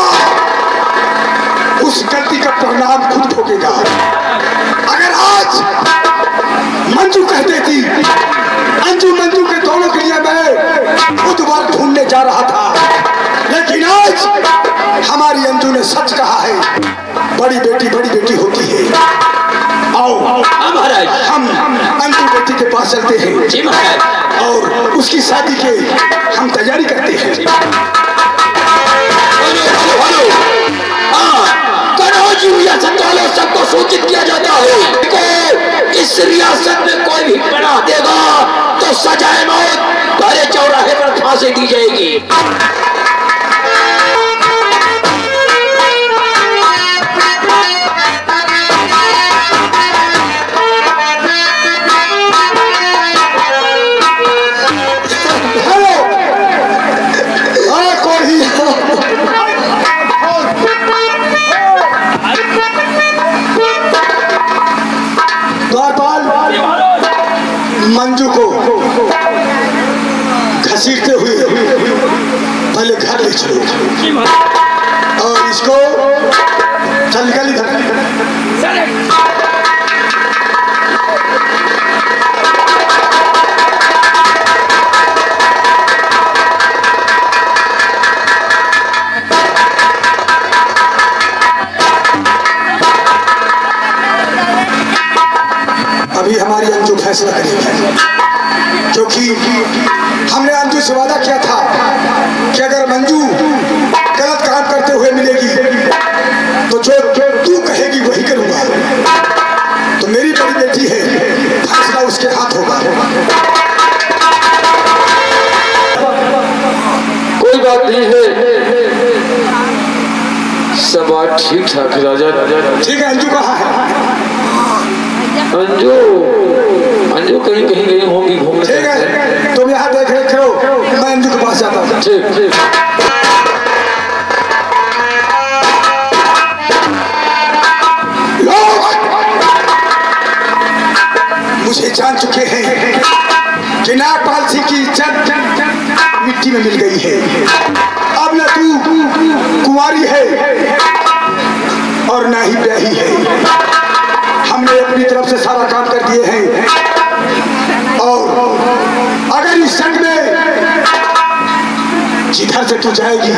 उस गलती का परिणाम खुद भोगेगा। अगर आज मंजू कह देती अंजू मंजू के दोनों के लिए मैं खुद बार ढूंढने जा रहा था, लेकिन आज हमारी अंजू ने सच कहा है, बड़ी बेटी होती है। आओ महाराज, हम अंजू बेटी के पास चलते हैं। जी महाराज। और उसकी शादी के हम तैयारी करते हैं। करो जी, या संचालक सबको सूचित किया जाता है कि इस रियासत में कोई भी पनाह देगा तो सजाए मौत भरे चौराहे पर फांसी दी जाएगी। मंजू को घसीटते हुए पहले घर ले चलो और इसको चल निकल इधर। अभी हमारी अंजू फैसला करेगी, क्योंकि हमने अंजू से वादा किया था कि अगर मंजू गलत काम करते हुए मिलेगी तो जो तू कहेगी वही करूंगा। तो मेरी बड़ी बेटी है, फैसला उसके हाथ होगा। कोई बात नहीं है, सब बात ठीक ठाक है राजा। ठीक है, अंजू कहाँ है? अंजू अंजू कहीं कहीं गई होगी घूमने। ठीक है, तुम यहाँ देख रहे करो, मैं अंजू के पास जाता हूँ। ठीक ठीक। मुझे जान चुके हैं कि नागपाल सिंह की इज्जत मिट्टी में मिल गई है। अब न तू कुंवारी है और न ही ब्याही है। हमने अपनी तरफ से सारा काम कर दिए हैं और अगर इस संग में जिधर से तू जाएगी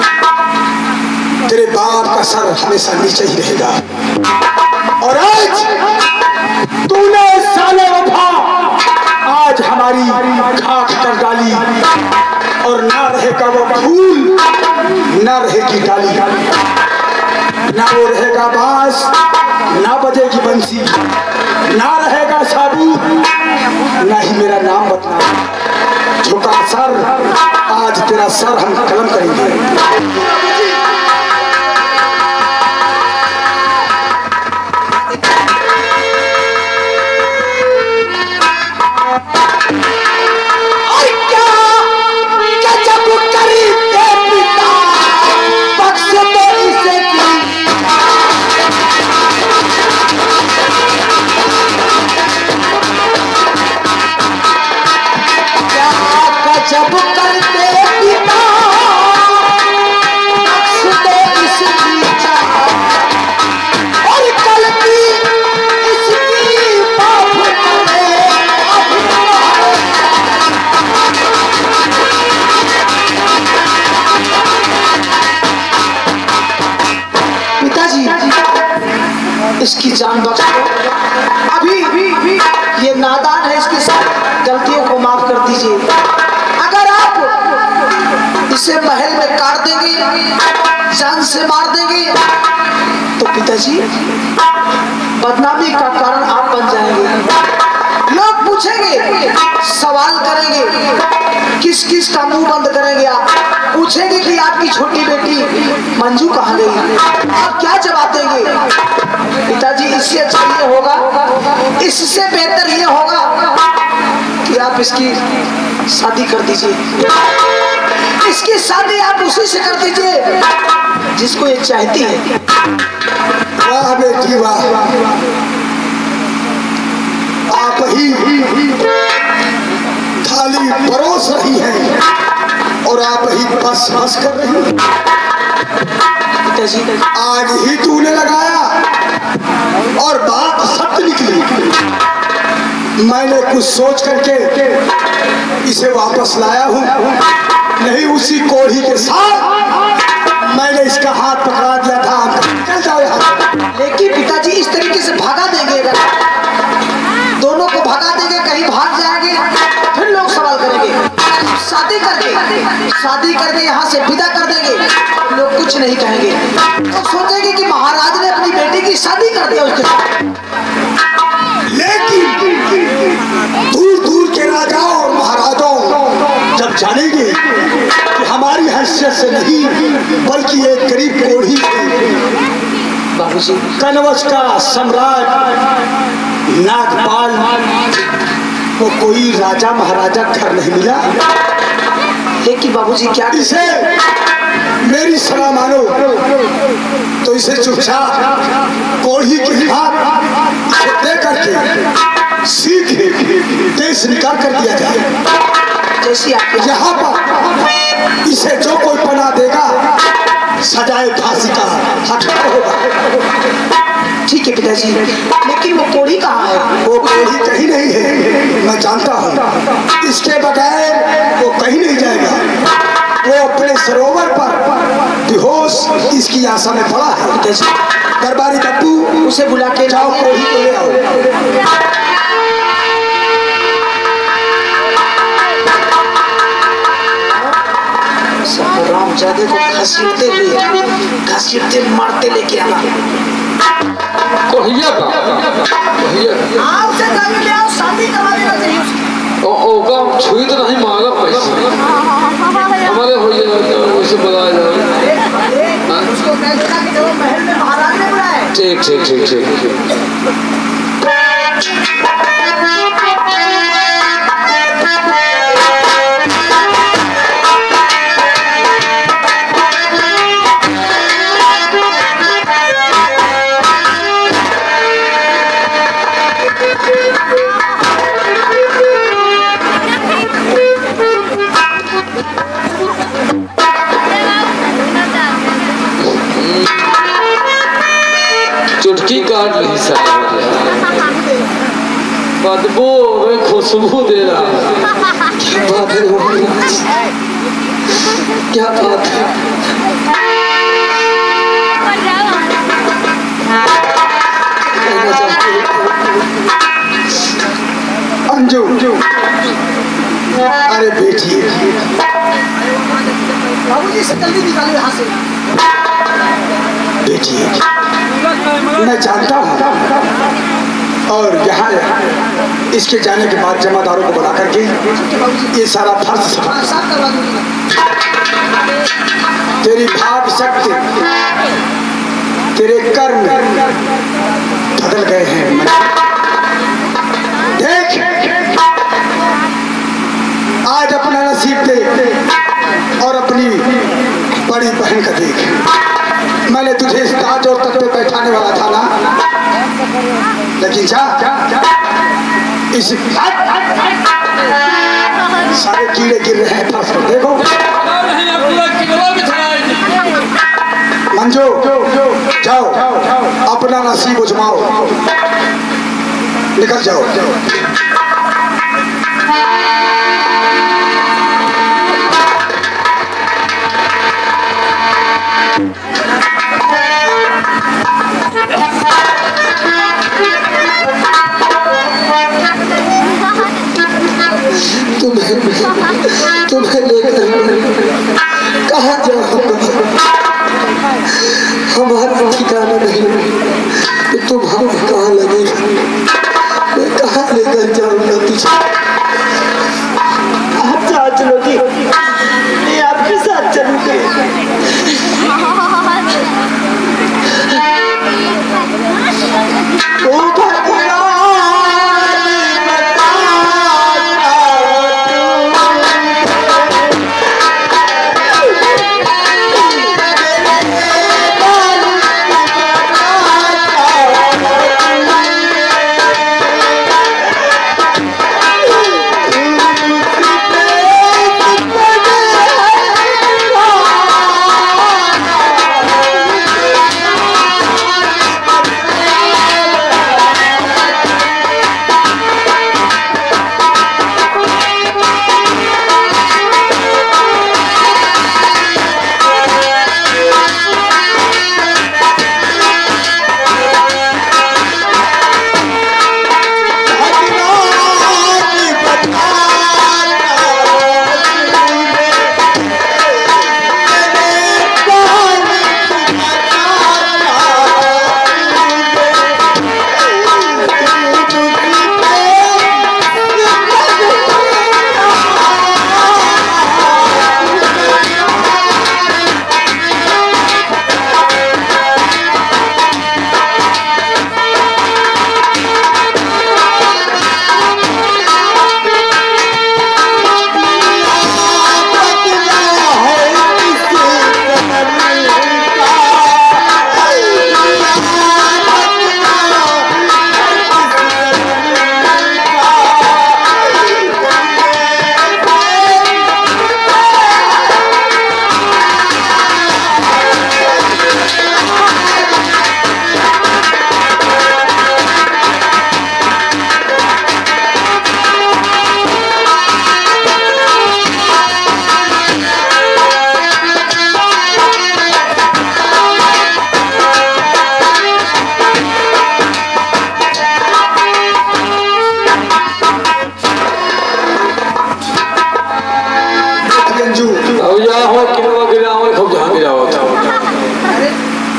तेरे बाप का सर हमेशा नीचे ही रहेगा। और आज तूने साले वफा आज हमारी खाक कर डाली और ना रहेगा वो फूल, ना रहेगी डाली, ना वो रहेगा बांस, ना बजेगी बंसी, ना रहेगा साबुत, ना ही मेरा नाम बदनाम। झुका सर, आज तेरा सर हम कलम करेंगे। जब करते पिता इसकी और कल की इसकी बाप करे। पिताजी इसकी जान बचाओ, अभी ये नादान है, इसकी गलतियों को माफ कर दीजिए। अगर आप इसे महल में काट देंगे, जान से मार देंगे तो पिताजी बदनामी का कारण आप बन जाएंगे। लोग पूछेंगे, सवाल करेंगे, किस किस का मुंह बंद करेंगे आप? पूछेंगे कि आपकी छोटी बेटी मंजू कहाँ गई, आप क्या जवाब देंगे? पिताजी इससे अच्छा ये होगा, इससे बेहतर ये होगा कि आप इसकी शादी कर दीजिए। इसकी शादी आप उसी से कर दीजिए जिसको ये चाहती है। वाह बेटी वाह, आप ही थाली परोस रही हैं और आप ही बस बस कर रही हैं। पिताजी आज ही तूने लगाया और बात सत्य निकली। मैंने कुछ सोच करके इसे वापस लाया हूँ, नहीं उसी कोढ़ी के साथ मैंने इसका हाथ पकड़ा दिया था। निकल जाओ यहाँ। लेकिन पिताजी इस तरीके से भागा देंगे, अगर दोनों को भागा देंगे, कहीं भाग जाएंगे, फिर लोग सवाल करेंगे। शादी करके शादी करके यहाँ से विदा कर देंगे, लोग कुछ नहीं कहेंगे। तो सोचेंगे कि महाराज ने अपनी बेटी की शादी कर दिया उसके साथ। लेकिन दूर दूर के राजाओं और महाराजाओं जब जानेंगे कि हमारी हैसियत से नहीं बल्कि एक गरीब कोढ़ी बाबूजी, कनवज का सम्राट नागपाल को कोई राजा महाराजा घर नहीं मिला, लेकिन बाबूजी क्या इसे मेरी सलाह मानो तो इसे चुपचाप कोढ़ी के हाथ इसे दे करके सीख देश निकाल कर दिया जाए। जैसी आपकी यहाँ पर इसे जो कोई पना देगा सजाए फांसी का हकदार होगा। ठीक है पिताजी, लेकिन वो कोढ़ी कहाँ है? वो कोढ़ी कहीं नहीं है, मैं जानता हूँ। इसके बगैर वो कहीं नहीं जाएगा। वो अपने सरोवर पर बेहोश इसकी आशा में पड़ा है। पिताजी, दरबारी डब्बू उसे बुला के जाओ, कोढ़ी को ले आओ। रामजादे को घसीटते मारते लेके आना। कोहिया का कोहिया आपसे जाके ले आओ, शादी करवा देना चाहिए उसकी। ओका छुई तो नहीं मांगा पैसे हमारे हो जाए उसे बुलाया जाए। उसको कह देना कि जब महल में महाराज ने बुलाए। ठीक ठीक ठीक ठीक। चुटकी काट नहीं सकता, बदबू में खुशबू दे रहा। क्या बात है, क्या बात है। अंजू, अरे बेटी, बाबूजी से जल्दी निकालो यहाँ से। बेटी मैं जानता हूँ और यहाँ इसके जाने के बाद जमादारों को बुला करके ये सारा फर्ज सफा साफ करवा दूंगी। तेरी भाग शक्ति तेरे कर्म बदल गए हैं। देख आज अपना नसीब देख और अपनी बड़ी बहन का देख। मैंने तुझे इस ताज और तख्त पे बैठाने वाला था ना, लेकिन जा इस सारे कीड़े गिर रहे हैं फर्श पर। देखो मंजू, जाओ अपना नसीब उजमाओ, निकल जाओ। तुम्हें लेकर कहाँ जाऊंगा, हमारा ठिकाना नहीं। तुम हम कहाँ लगेगा, मैं कहाँ लेकर जाऊंगा तुझे। आप साथ चलोगी, मैं आपके साथ चलूंगी।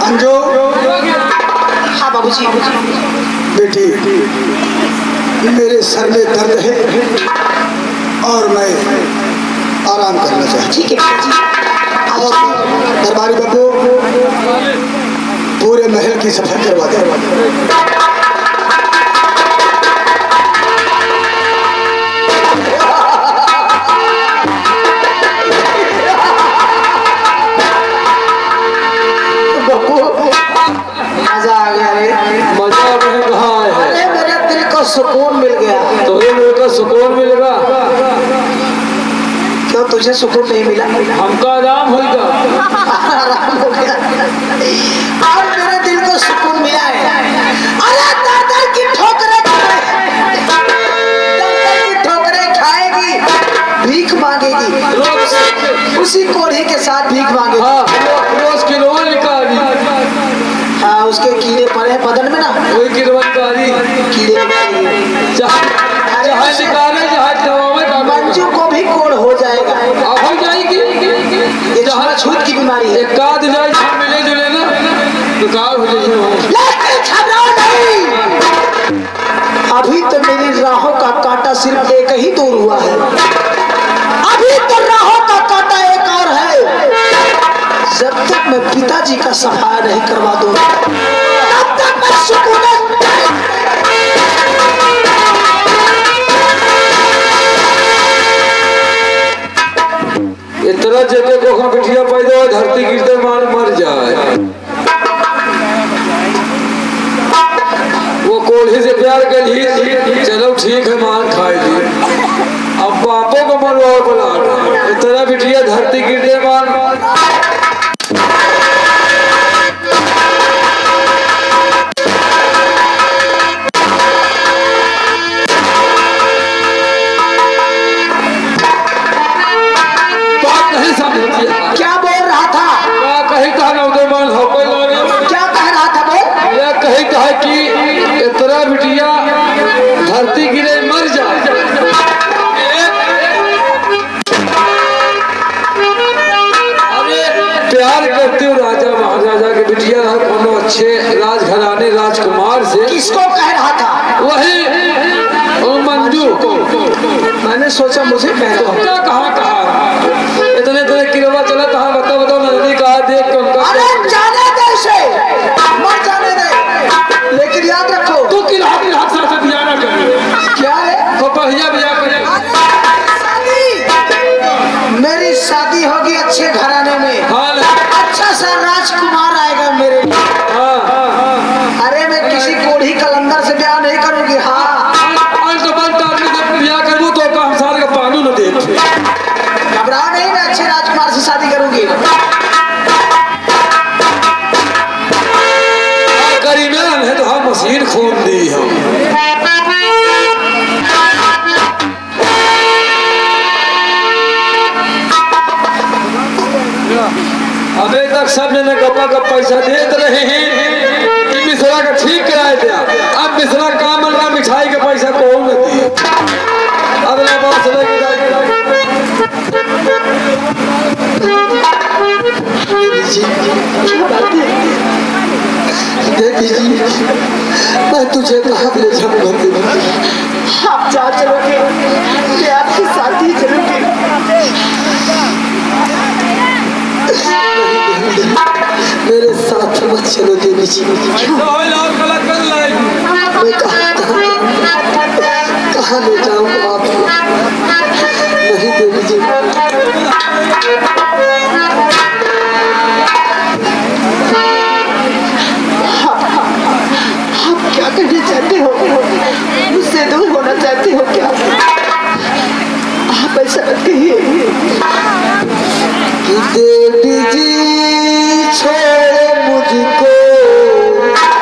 अंजू, हाँ बाबूजी। बेटी मेरे सर में दर्द है और मैं आराम करना चाहता हूँ। ठीक है बाबूजी। और दरबारी बाबू पूरे महल की सफाई करवा दे। मजा आ गया रे। मजा में कहाँ है? अरे मेरे दिल को सुकून मिल गया। तुम्हें मिलकर सुकून मिलेगा, क्यों तुझे सुकून नहीं मिला? हमका आराम होगा। आराम हो गया और मेरे दिल को सुकून मिला है। अरे दर की ठोकरें खाएगी, भीख मांगेगी, उसी कोढ़ी के साथ भीख मांगेगी। हाँ, रोज की रोज निकाली। हाँ, उसके कीड़े पड़े हैं बदन में ना, वही कीड़े कीड़े जहाँ निकाले जहाँ दबावे मंजू को भी कोढ़ हो जाएगा। हो जाएगी। ये जहाँ छूत की बीमारी है। एक आध जाए मिले जुले ना बेकार हो जाएगी। लेकिन घबराओ नहीं, अभी तो मेरी राहों का कांटा सिर्फ एक ही दूर हुआ है। अभी तो राहों का कांटा एक और है। जब तक मैं पिताजी का सफाया नहीं करवा दूंगा तब तक मैं सुकून इतना जगह को बिटिया पैदा हो धरती गिरते मर जाए। वो कोल्ही से प्यार कर ली, चलो ठीक है मान खाए ली। अब बापों को मन और बुला इतना बिटिया धरती गिरते मान। क्या बोल रहा था? कही था नौजवान हो क्या कह रहा था बोल? यह कही था कि इतना बिटिया धरती गिरे मर जाए। अरे प्यार करते हो राजा महाराजा के बिटिया कोनो अच्छे राजघराने राजकुमार से। किसको कह रहा था? वही मंजू को। मैंने सोचा मुझे कह रहा था। क्या कहा इतने इतने किरवा चला कहा बताओ नजदीक कहा देख के उनका। अरे जाने दे इसे, मत जाने दे, लेकिन याद रखो तू किला से बिया ना कर। क्या है? तो बढ़िया बिया कर। मेरी शादी होगी अच्छे घराने में। हाँ अच्छा सा राजकुमार आएगा मेरे लिए। हाँ। अरे मैं किसी कोढ़ी कलंदर से ब्याह नहीं करूंगी। हाँ, बिया करूँ तो हम साल का पानी न दे। घबराओ नहीं, मैं अच्छे राजकुमार से शादी करूंगी। करीमान है तो हम मशीन खून दी हम। अबे तक सब जने गप्पा का पैसा देते रहे हैं कि मिश्रा का ठीक कराया दिया। अब मिश्रा काम लगा मिठाई का पैसा कौन न दिए। अगला बात मैं तुझे कहाँ ले जाऊंगा? आप जा चलोगे, मैं आपकी साथी चलूंगी। मेरे साथ मत चलो देवी जी। मैं कहाँ ले जाऊँ आपको? नहीं देवी जी। आप क्या करना चाहते हो? मुझसे दूर होना चाहते हो क्या? आप ऐसा मत कहिए। देवी जी छोड़ मुझको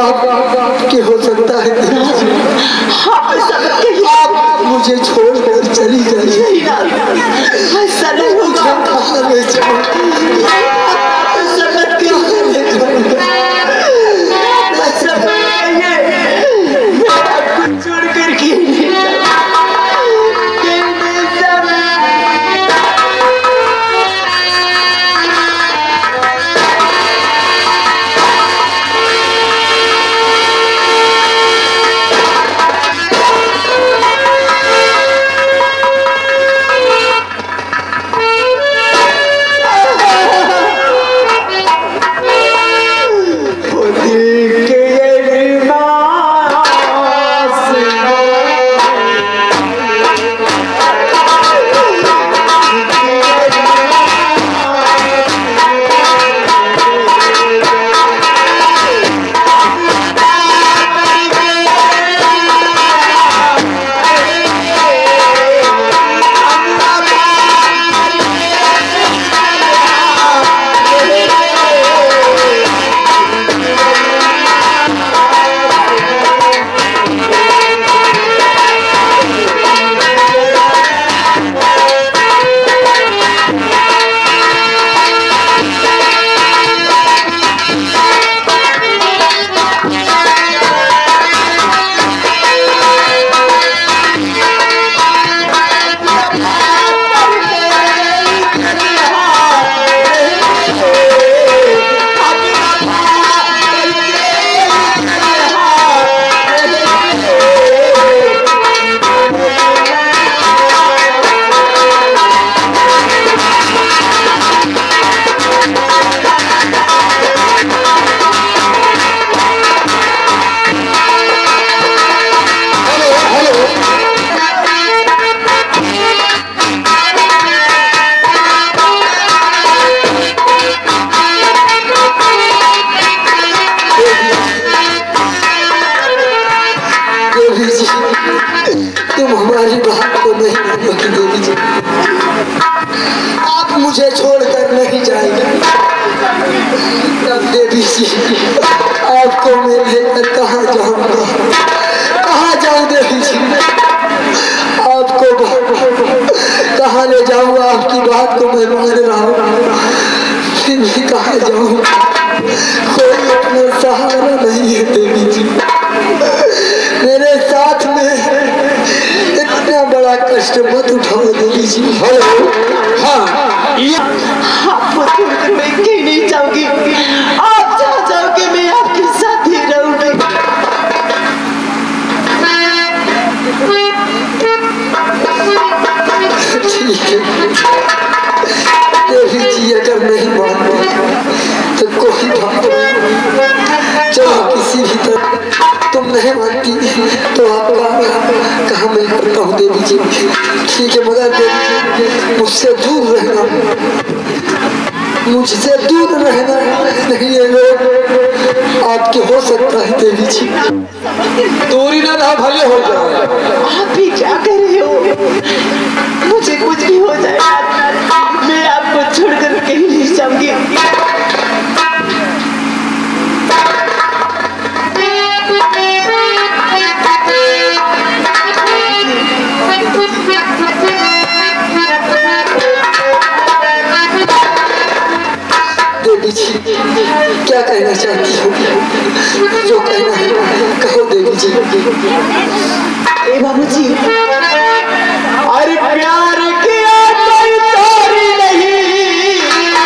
आपके हो सकता है देवी जी। आप मुझे छोड़कर चली जाइए। ऐसा नहीं होगा। कहाँ ले जाओ? ऐसा मत कहिए। ऐसा मत कहिए। मैं आपको छोड़कर कहीं नहीं जाऊंगा। तुम हमारी बात को नहीं मानोगी देवी जी। आप मुझे छोड़कर नहीं जाएंगे। तब देवी जी आपको मैं लेकर कहाँ जाऊंगा? कहाँ जाऊँ देवी जी? आपको कहाँ ले जाऊंगा? आपकी बात को मैं मान रहा हूँ, फिर भी कहाँ जाऊँ? कोई अपना सहारा नहीं है देवी जी। मेरे साथ में इतना बड़ा कष्ट मत उठाओ देवी जी। हेलो, हाँ, आपको छोड़कर मैं कहीं नहीं जाऊंगी। आप जहाँ जाओगे मैं आपके साथ ही रहूंगी। ठीक है देवी जी, अगर नहीं मानते तो कोई बात नहीं। चलो किसी भी तरह तुम नहीं मानती तो आपका कहा मैं करता हूँ देवी जी। ठीक है, मगर देवी जी मुझसे दूर रहना, मुझसे दूर रहना नहीं। ये लोग आपके हो सकता है देवी जी। दूरी ना रहा भले हो जाए। आप भी क्या कर रहे हो? मुझे कुछ भी हो जाए मैं आपको छोड़कर कहीं नहीं जाऊंगी। देवी जी क्या कहना चाहती हो? जो कहना है कहो देवी जी। ए बाबूजी, अरे प्यार किया कोई तोरी नहीं,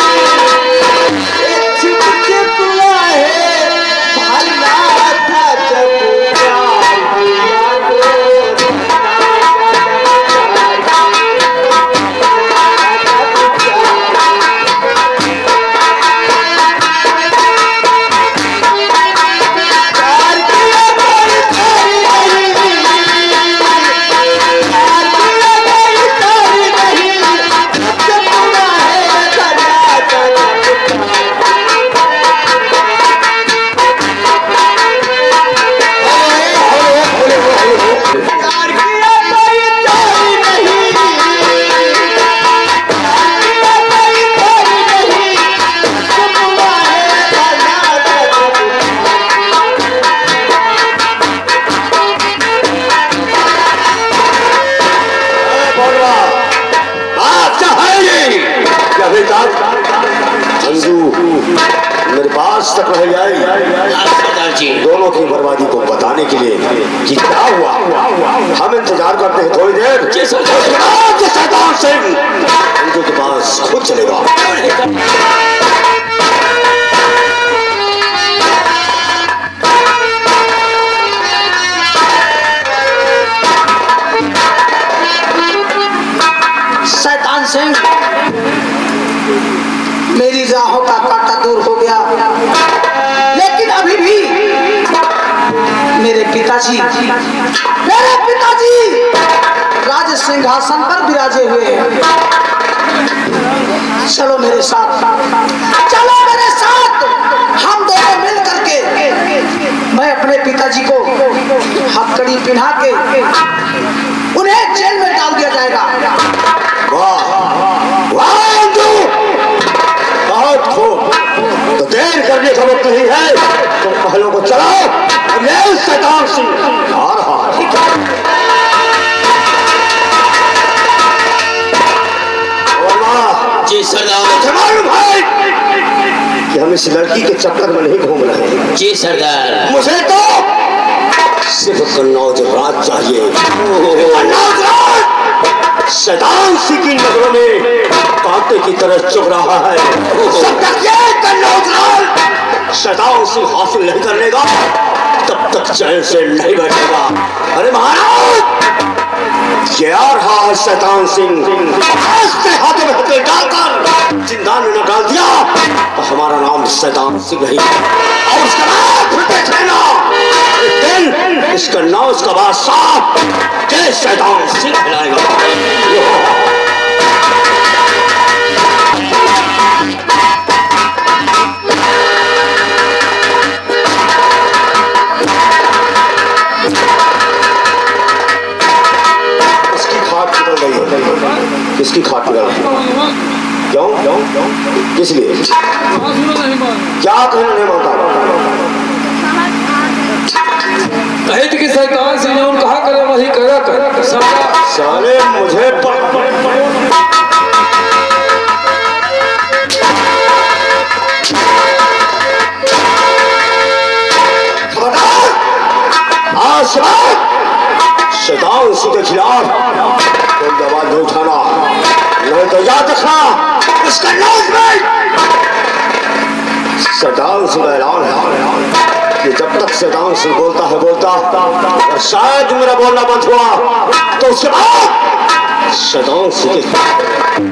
छिप छिप है भला था जब प्यार किया तो। प्यार किया कोई तोरी नहीं, सरदार जी दोनों की बर्बादी को बताने के लिए कि क्या हुआ, हम इंतजार करते हैं थोड़ी देर। शैतान सिंह उनके पास खुद चलेगा। शैतान सिंह, मेरी राहों का कांटा दूर हो गया, लेकिन अभी भी मेरे पिताजी राज सिंहासन पर विराजे हुए हैं। चलो मेरे साथ, हम दोनों मिल करके मैं अपने पिताजी को हथकड़ी पहना के उन्हें जेल में डाल दिया जाएगा। बहुत खूब, तो देर करने का वक्त नहीं है, तुम पहलों को चलाओ। अब ये शैतान सिंह आ रहा है। जी सरदार। जमाल भाई कि हम इस लड़की के चक्कर में नहीं घूम रहे हैं। जी सरदार। मुझे तो सिर्फ कन्नौज राज चाहिए। कन्नौज राज शैतान सिंह की नजरों में कांटे की तरह चुभ रहा है। जब तक ये कन्नौज राज शैतान सिंह हासिल नहीं कर लेगा, तब तक चैन से नहीं बैठेगा। अरे महाराज, ये आ रहा है शैतान सिंह। हाथों में हथेली डालकर जिंदान में न डाल दिया तो हमारा नाम शैतान सिंह नहीं, और उसका नाम फिर देख लेना। एक दिन इसका नाम, इसका बादशाह जय शैतान सिंह खिलाएगा। किसकी खाट निकल रही? क्यों? किस लिए? क्या कहना नहीं मानता? कहे कि शैतान से जो कहा करे वही करा कर। साले मुझे खबरदार, आज शैतान सिंह के खिलाफ कोई आवाज नहीं उठाना, नहीं तो याद रखना इसका नाम में शैतान सिंह का ऐलान है कि जब तक शैतान सिंह बोलता है और शायद मेरा बोलना बंद हुआ तो उसके बाद शैतान सिंह के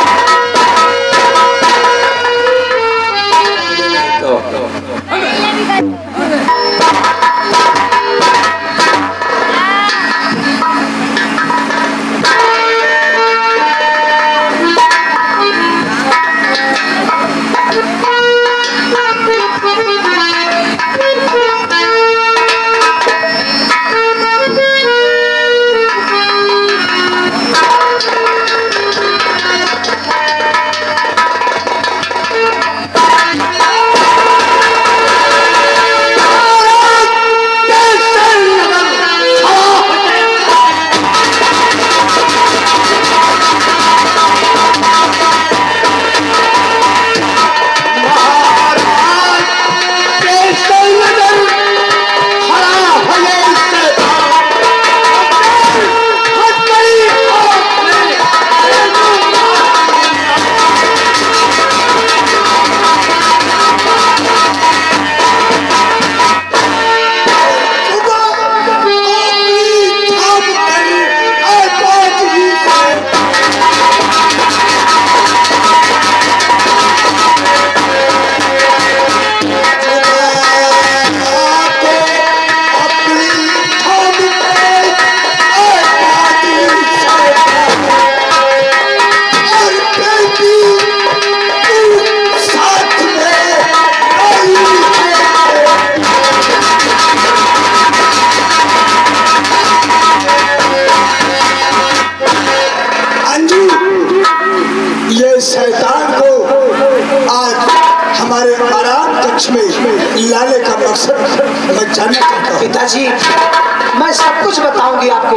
लाने का मकसद मैं जानना चाहता हूँ। पिताजी, मैं सब कुछ बताऊंगी आपको।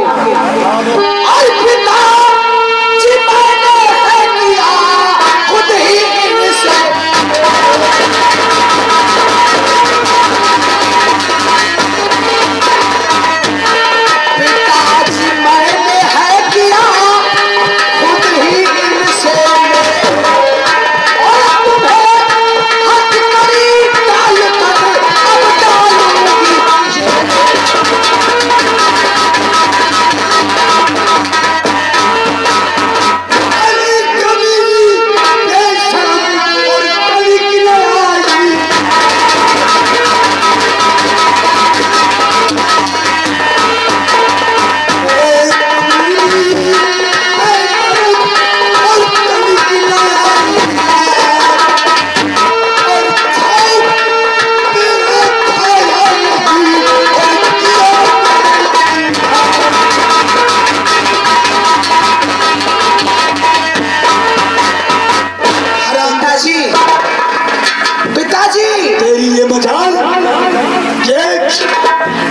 पिता जी, मैंने है किया खुद ही इनसे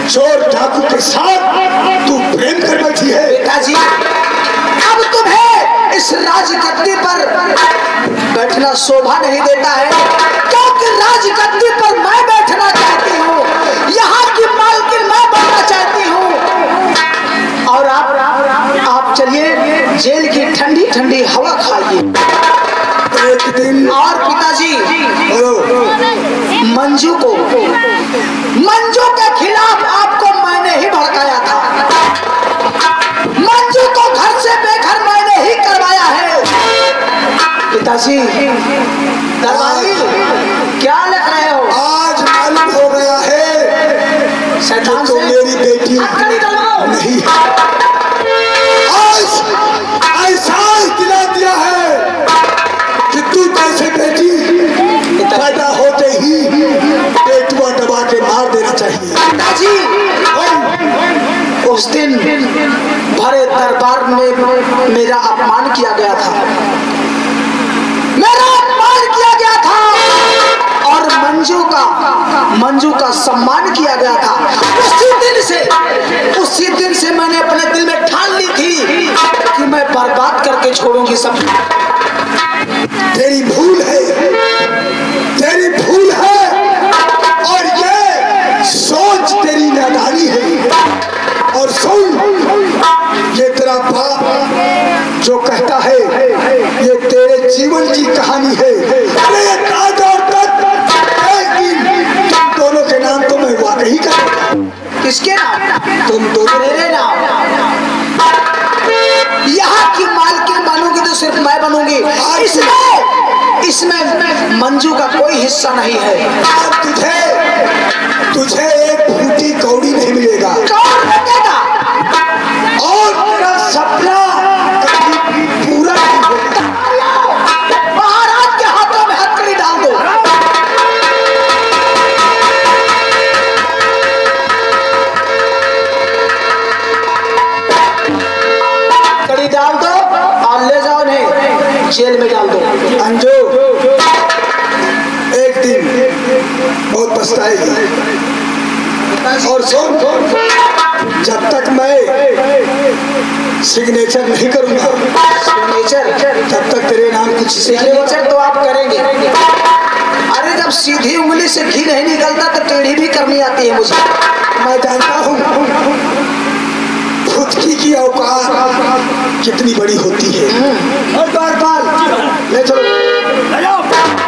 चोर डाकू के साथ तू प्रेम कर बैठी है। पिताजी अब तुम्हें इस राजगद्दी पर बैठना शोभा नहीं देता है, क्योंकि राजगद्दी पर मैं बैठना चाहती हूँ, यहाँ की मालकिन मैं बनना चाहती हूँ। और आप चलिए जेल की ठंडी ठंडी हवा खाइए। एक दिन और पिताजी मंजू के खिलाफ आपको मैंने ही भड़काया था, मंजू को घर से बेघर मैंने ही करवाया है। पिताजी दरबारी क्या लिख रहे हो? आज मालूम हो गया है शैतान तो से मेरी बेटी नहीं, आज ऐसा दिला दिया है कि तू कैसे बेटी पैदा होते ही पेटुआ दबा के मार देना चाहिए। पिताजी उस दिन भरे दरबार में मेरा अपमान किया गया था, मेरा अपमान किया गया था और मंजू का सम्मान किया गया था। उसी दिन से मैंने अपने दिल में ठान ली थी कि मैं बर्बाद करके छोड़ूंगी सब। तेरी भूल है, तेरी भूल है और ये सोच तेरी नादानी है। और सुन, ये तेरा बाप जो कहता है ये तेरे जीवन की कहानी है। अरे ये ताज और तख्त एक दिन तुम दोनों के नाम तो मैं वाकई करूंगा। किसके नाम? तुम दोनों मेरे नाम। यहाँ की मालकिन बनूंगी तो सिर्फ मैं बनूंगी, इसमें मंजू का कोई हिस्सा नहीं है। तुझे एक फूटी कौड़ी नहीं मिलेगा कौन मिलेगा? और तेरा सपना कभी पूरा नहीं होगा। महाराज के हाथों में हथकड़ी डाल दो। कड़ी डाल दो और ले जाओ, नहीं जेल में डाल दो। अंजू एक दिन बहुत पछताएगी। और सुन, जब तक मैं सिग्नेचर नहीं करूंगा सिग्नेचर? तब तक तेरे नाम कुछ सिग्नेचर तो आप करेंगे। अरे जब सीधी उंगली से घी नहीं निकलता तो टेढ़ी भी करनी आती है मुझे। मैं जानता हूँ खुदकी की औकात कितनी बड़ी होती है। और द्वारपाल ले चलो, ले जाओ।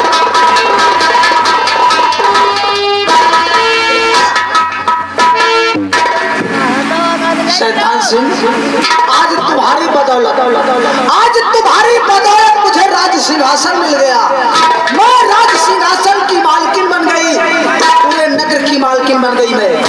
शैतान सिंह, आज तुम्हारी बदौलत मुझे राज सिंहासन मिल गया। मैं राज सिंहासन की मालकिन बन गई, पूरे नगर की मालकिन बन गई मैं।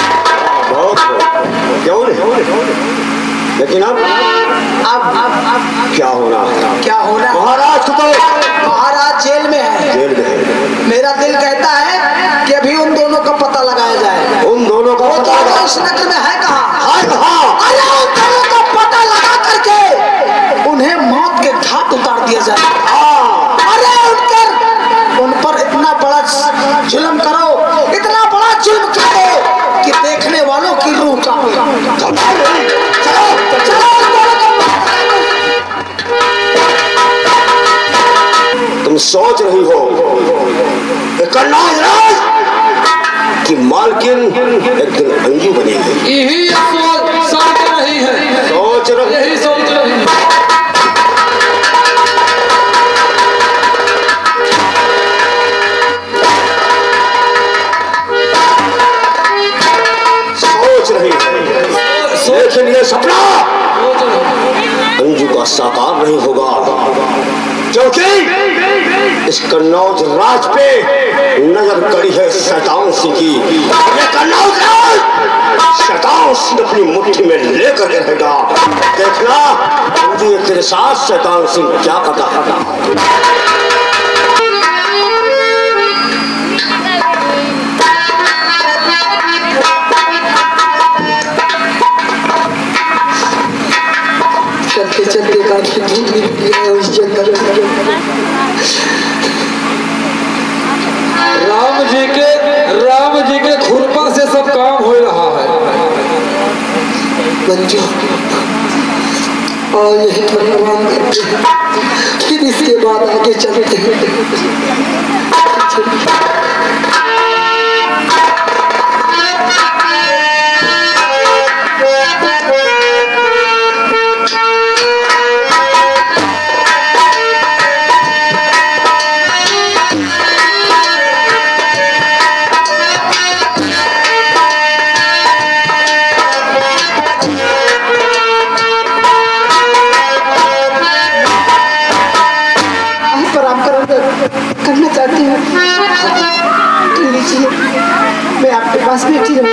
क्यों नहीं? लेकिन अब क्या होना? क्या होना? महाराज जेल में है। मेरा दिल कहता है कि अभी उन दोनों का पता लगाया जाए। उन दोनों का पता इस नगर में है कहाँ? अरे उन दोनों का पता लगा करके उन्हें मौत के घाट उतार दिया जाए। अरे उन पर इतना बड़ा जुल्म करो, इतना बड़ा जुल्म करो कि देखने वालों की रूह कांपे। तुम सोच रही हो कि मालकिन एक दिन अंजू बनेगी। यही सोच रही है, सोच रही यही सोच रही है। सोच रही है, लेकिन ये सपना अंजू का साकार नहीं होगा, क्योंकि इस कन्नौज राज पे नजर कड़ी है शैतान सिंह की। ये कन्नौज राज शैतान सिंह अपनी मुट्ठी में लेकर रहेगा। देखना अंजू तेरे साथ शैतान सिंह क्या करता। चलते चलते काफी उस जंगल राम जी के खुरपा से सब काम हो रहा है। जो और यही पर प्रणाम करते हैं, फिर इसके बाद आगे चलते हैं। करना चाहती हूँ, लीजिए, मैं आपके पास बैठी रहूँ।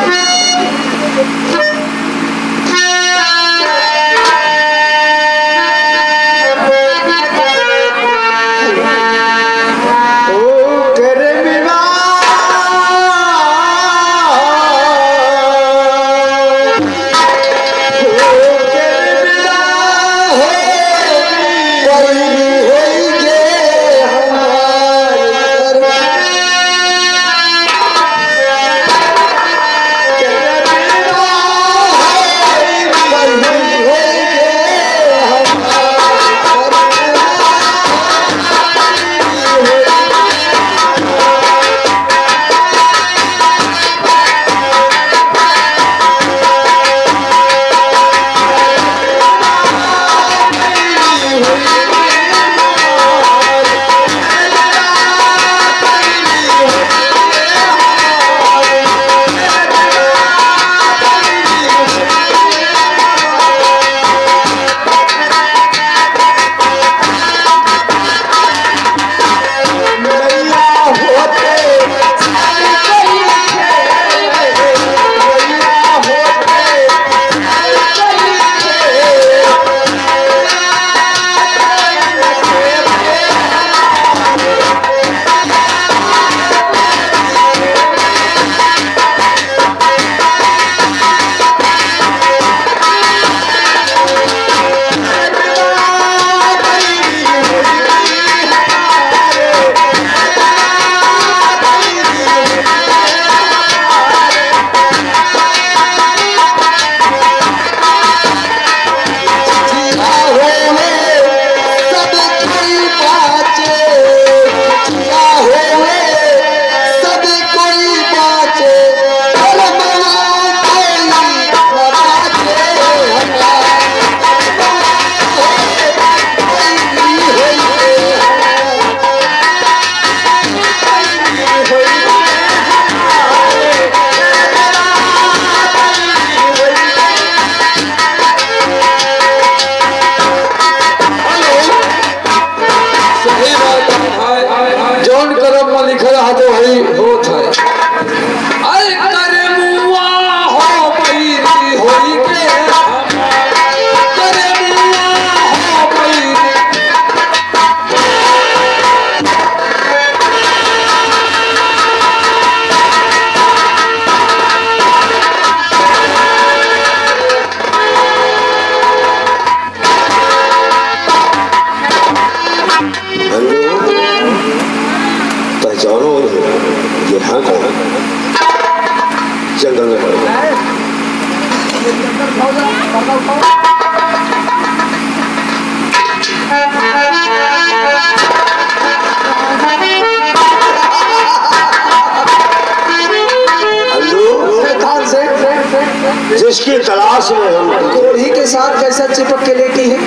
जिसकी तलाश में हम कोढ़ी के साथ कैसा चिपक के लेटी है।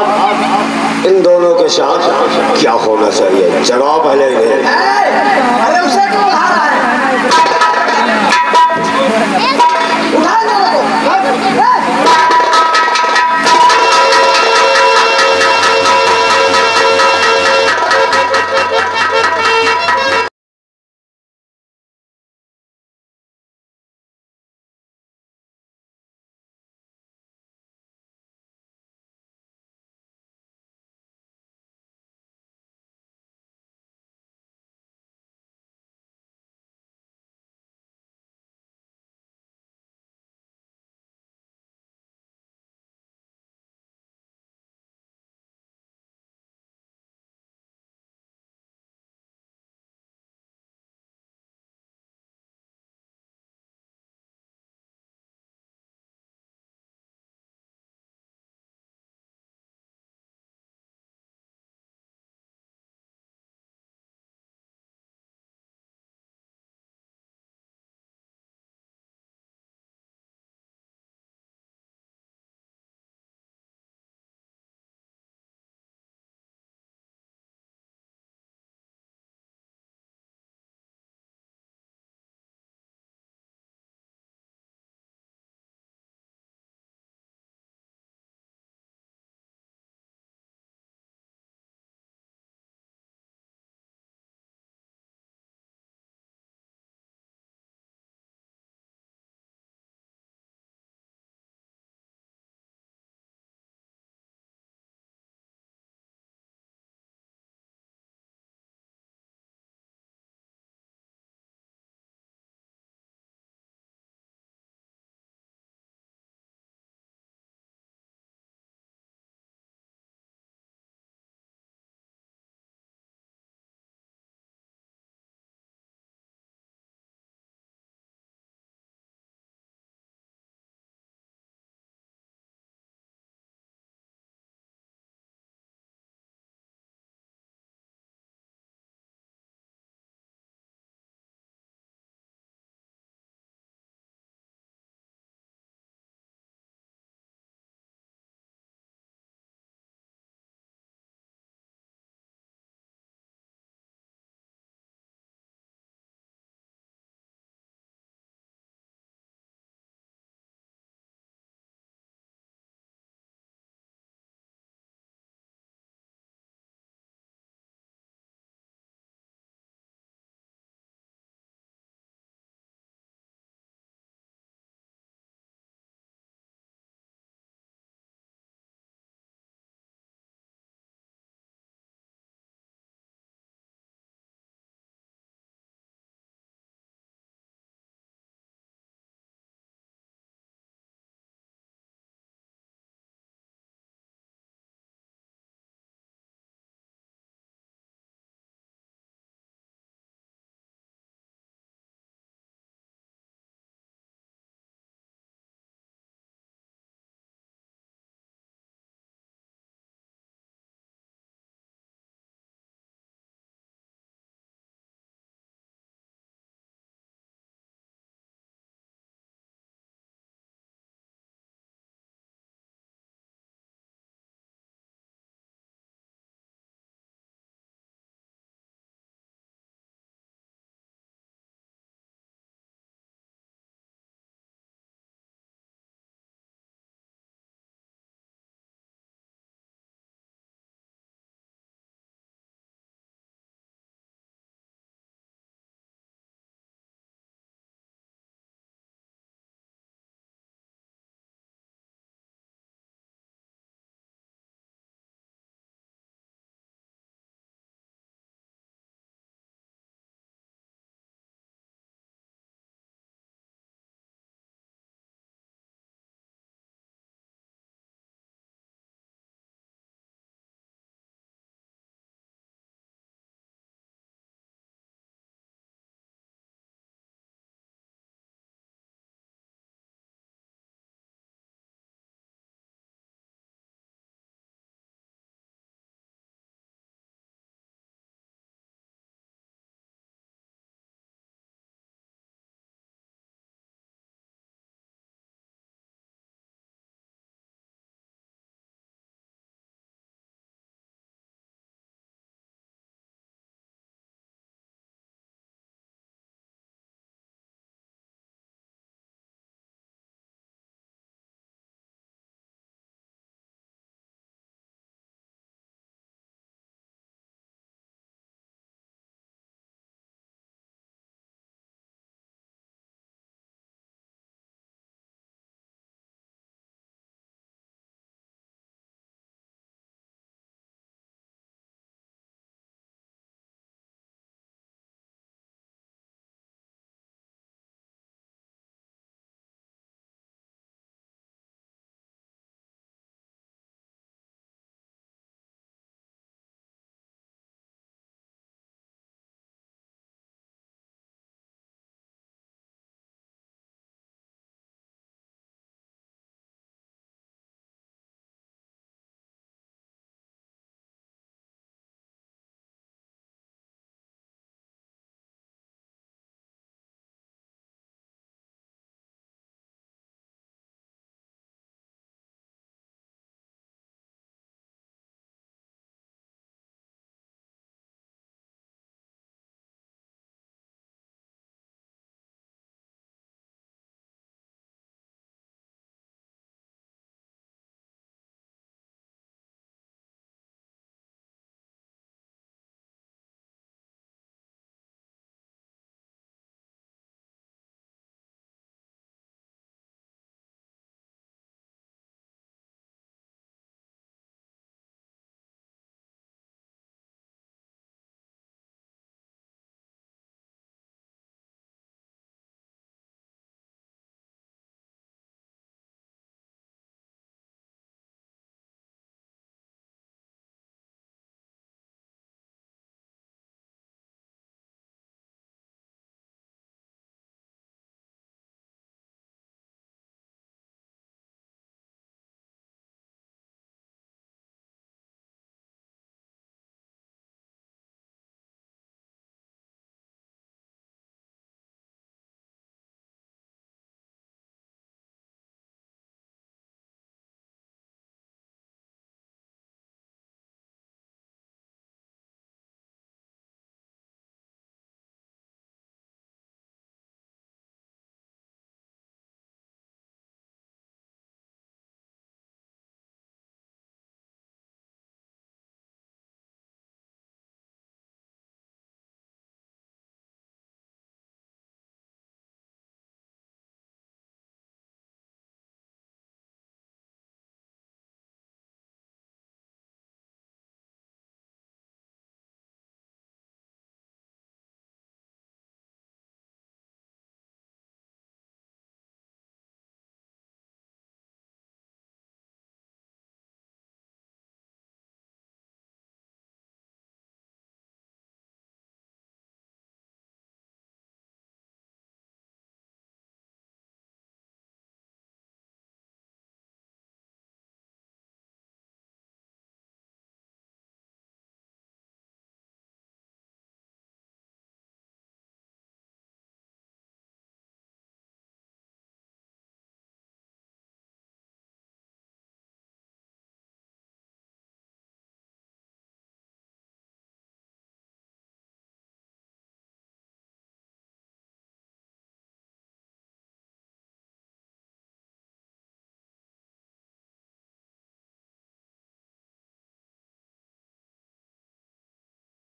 अब इन दोनों के साथ क्या होना चाहिए, जवाब पहले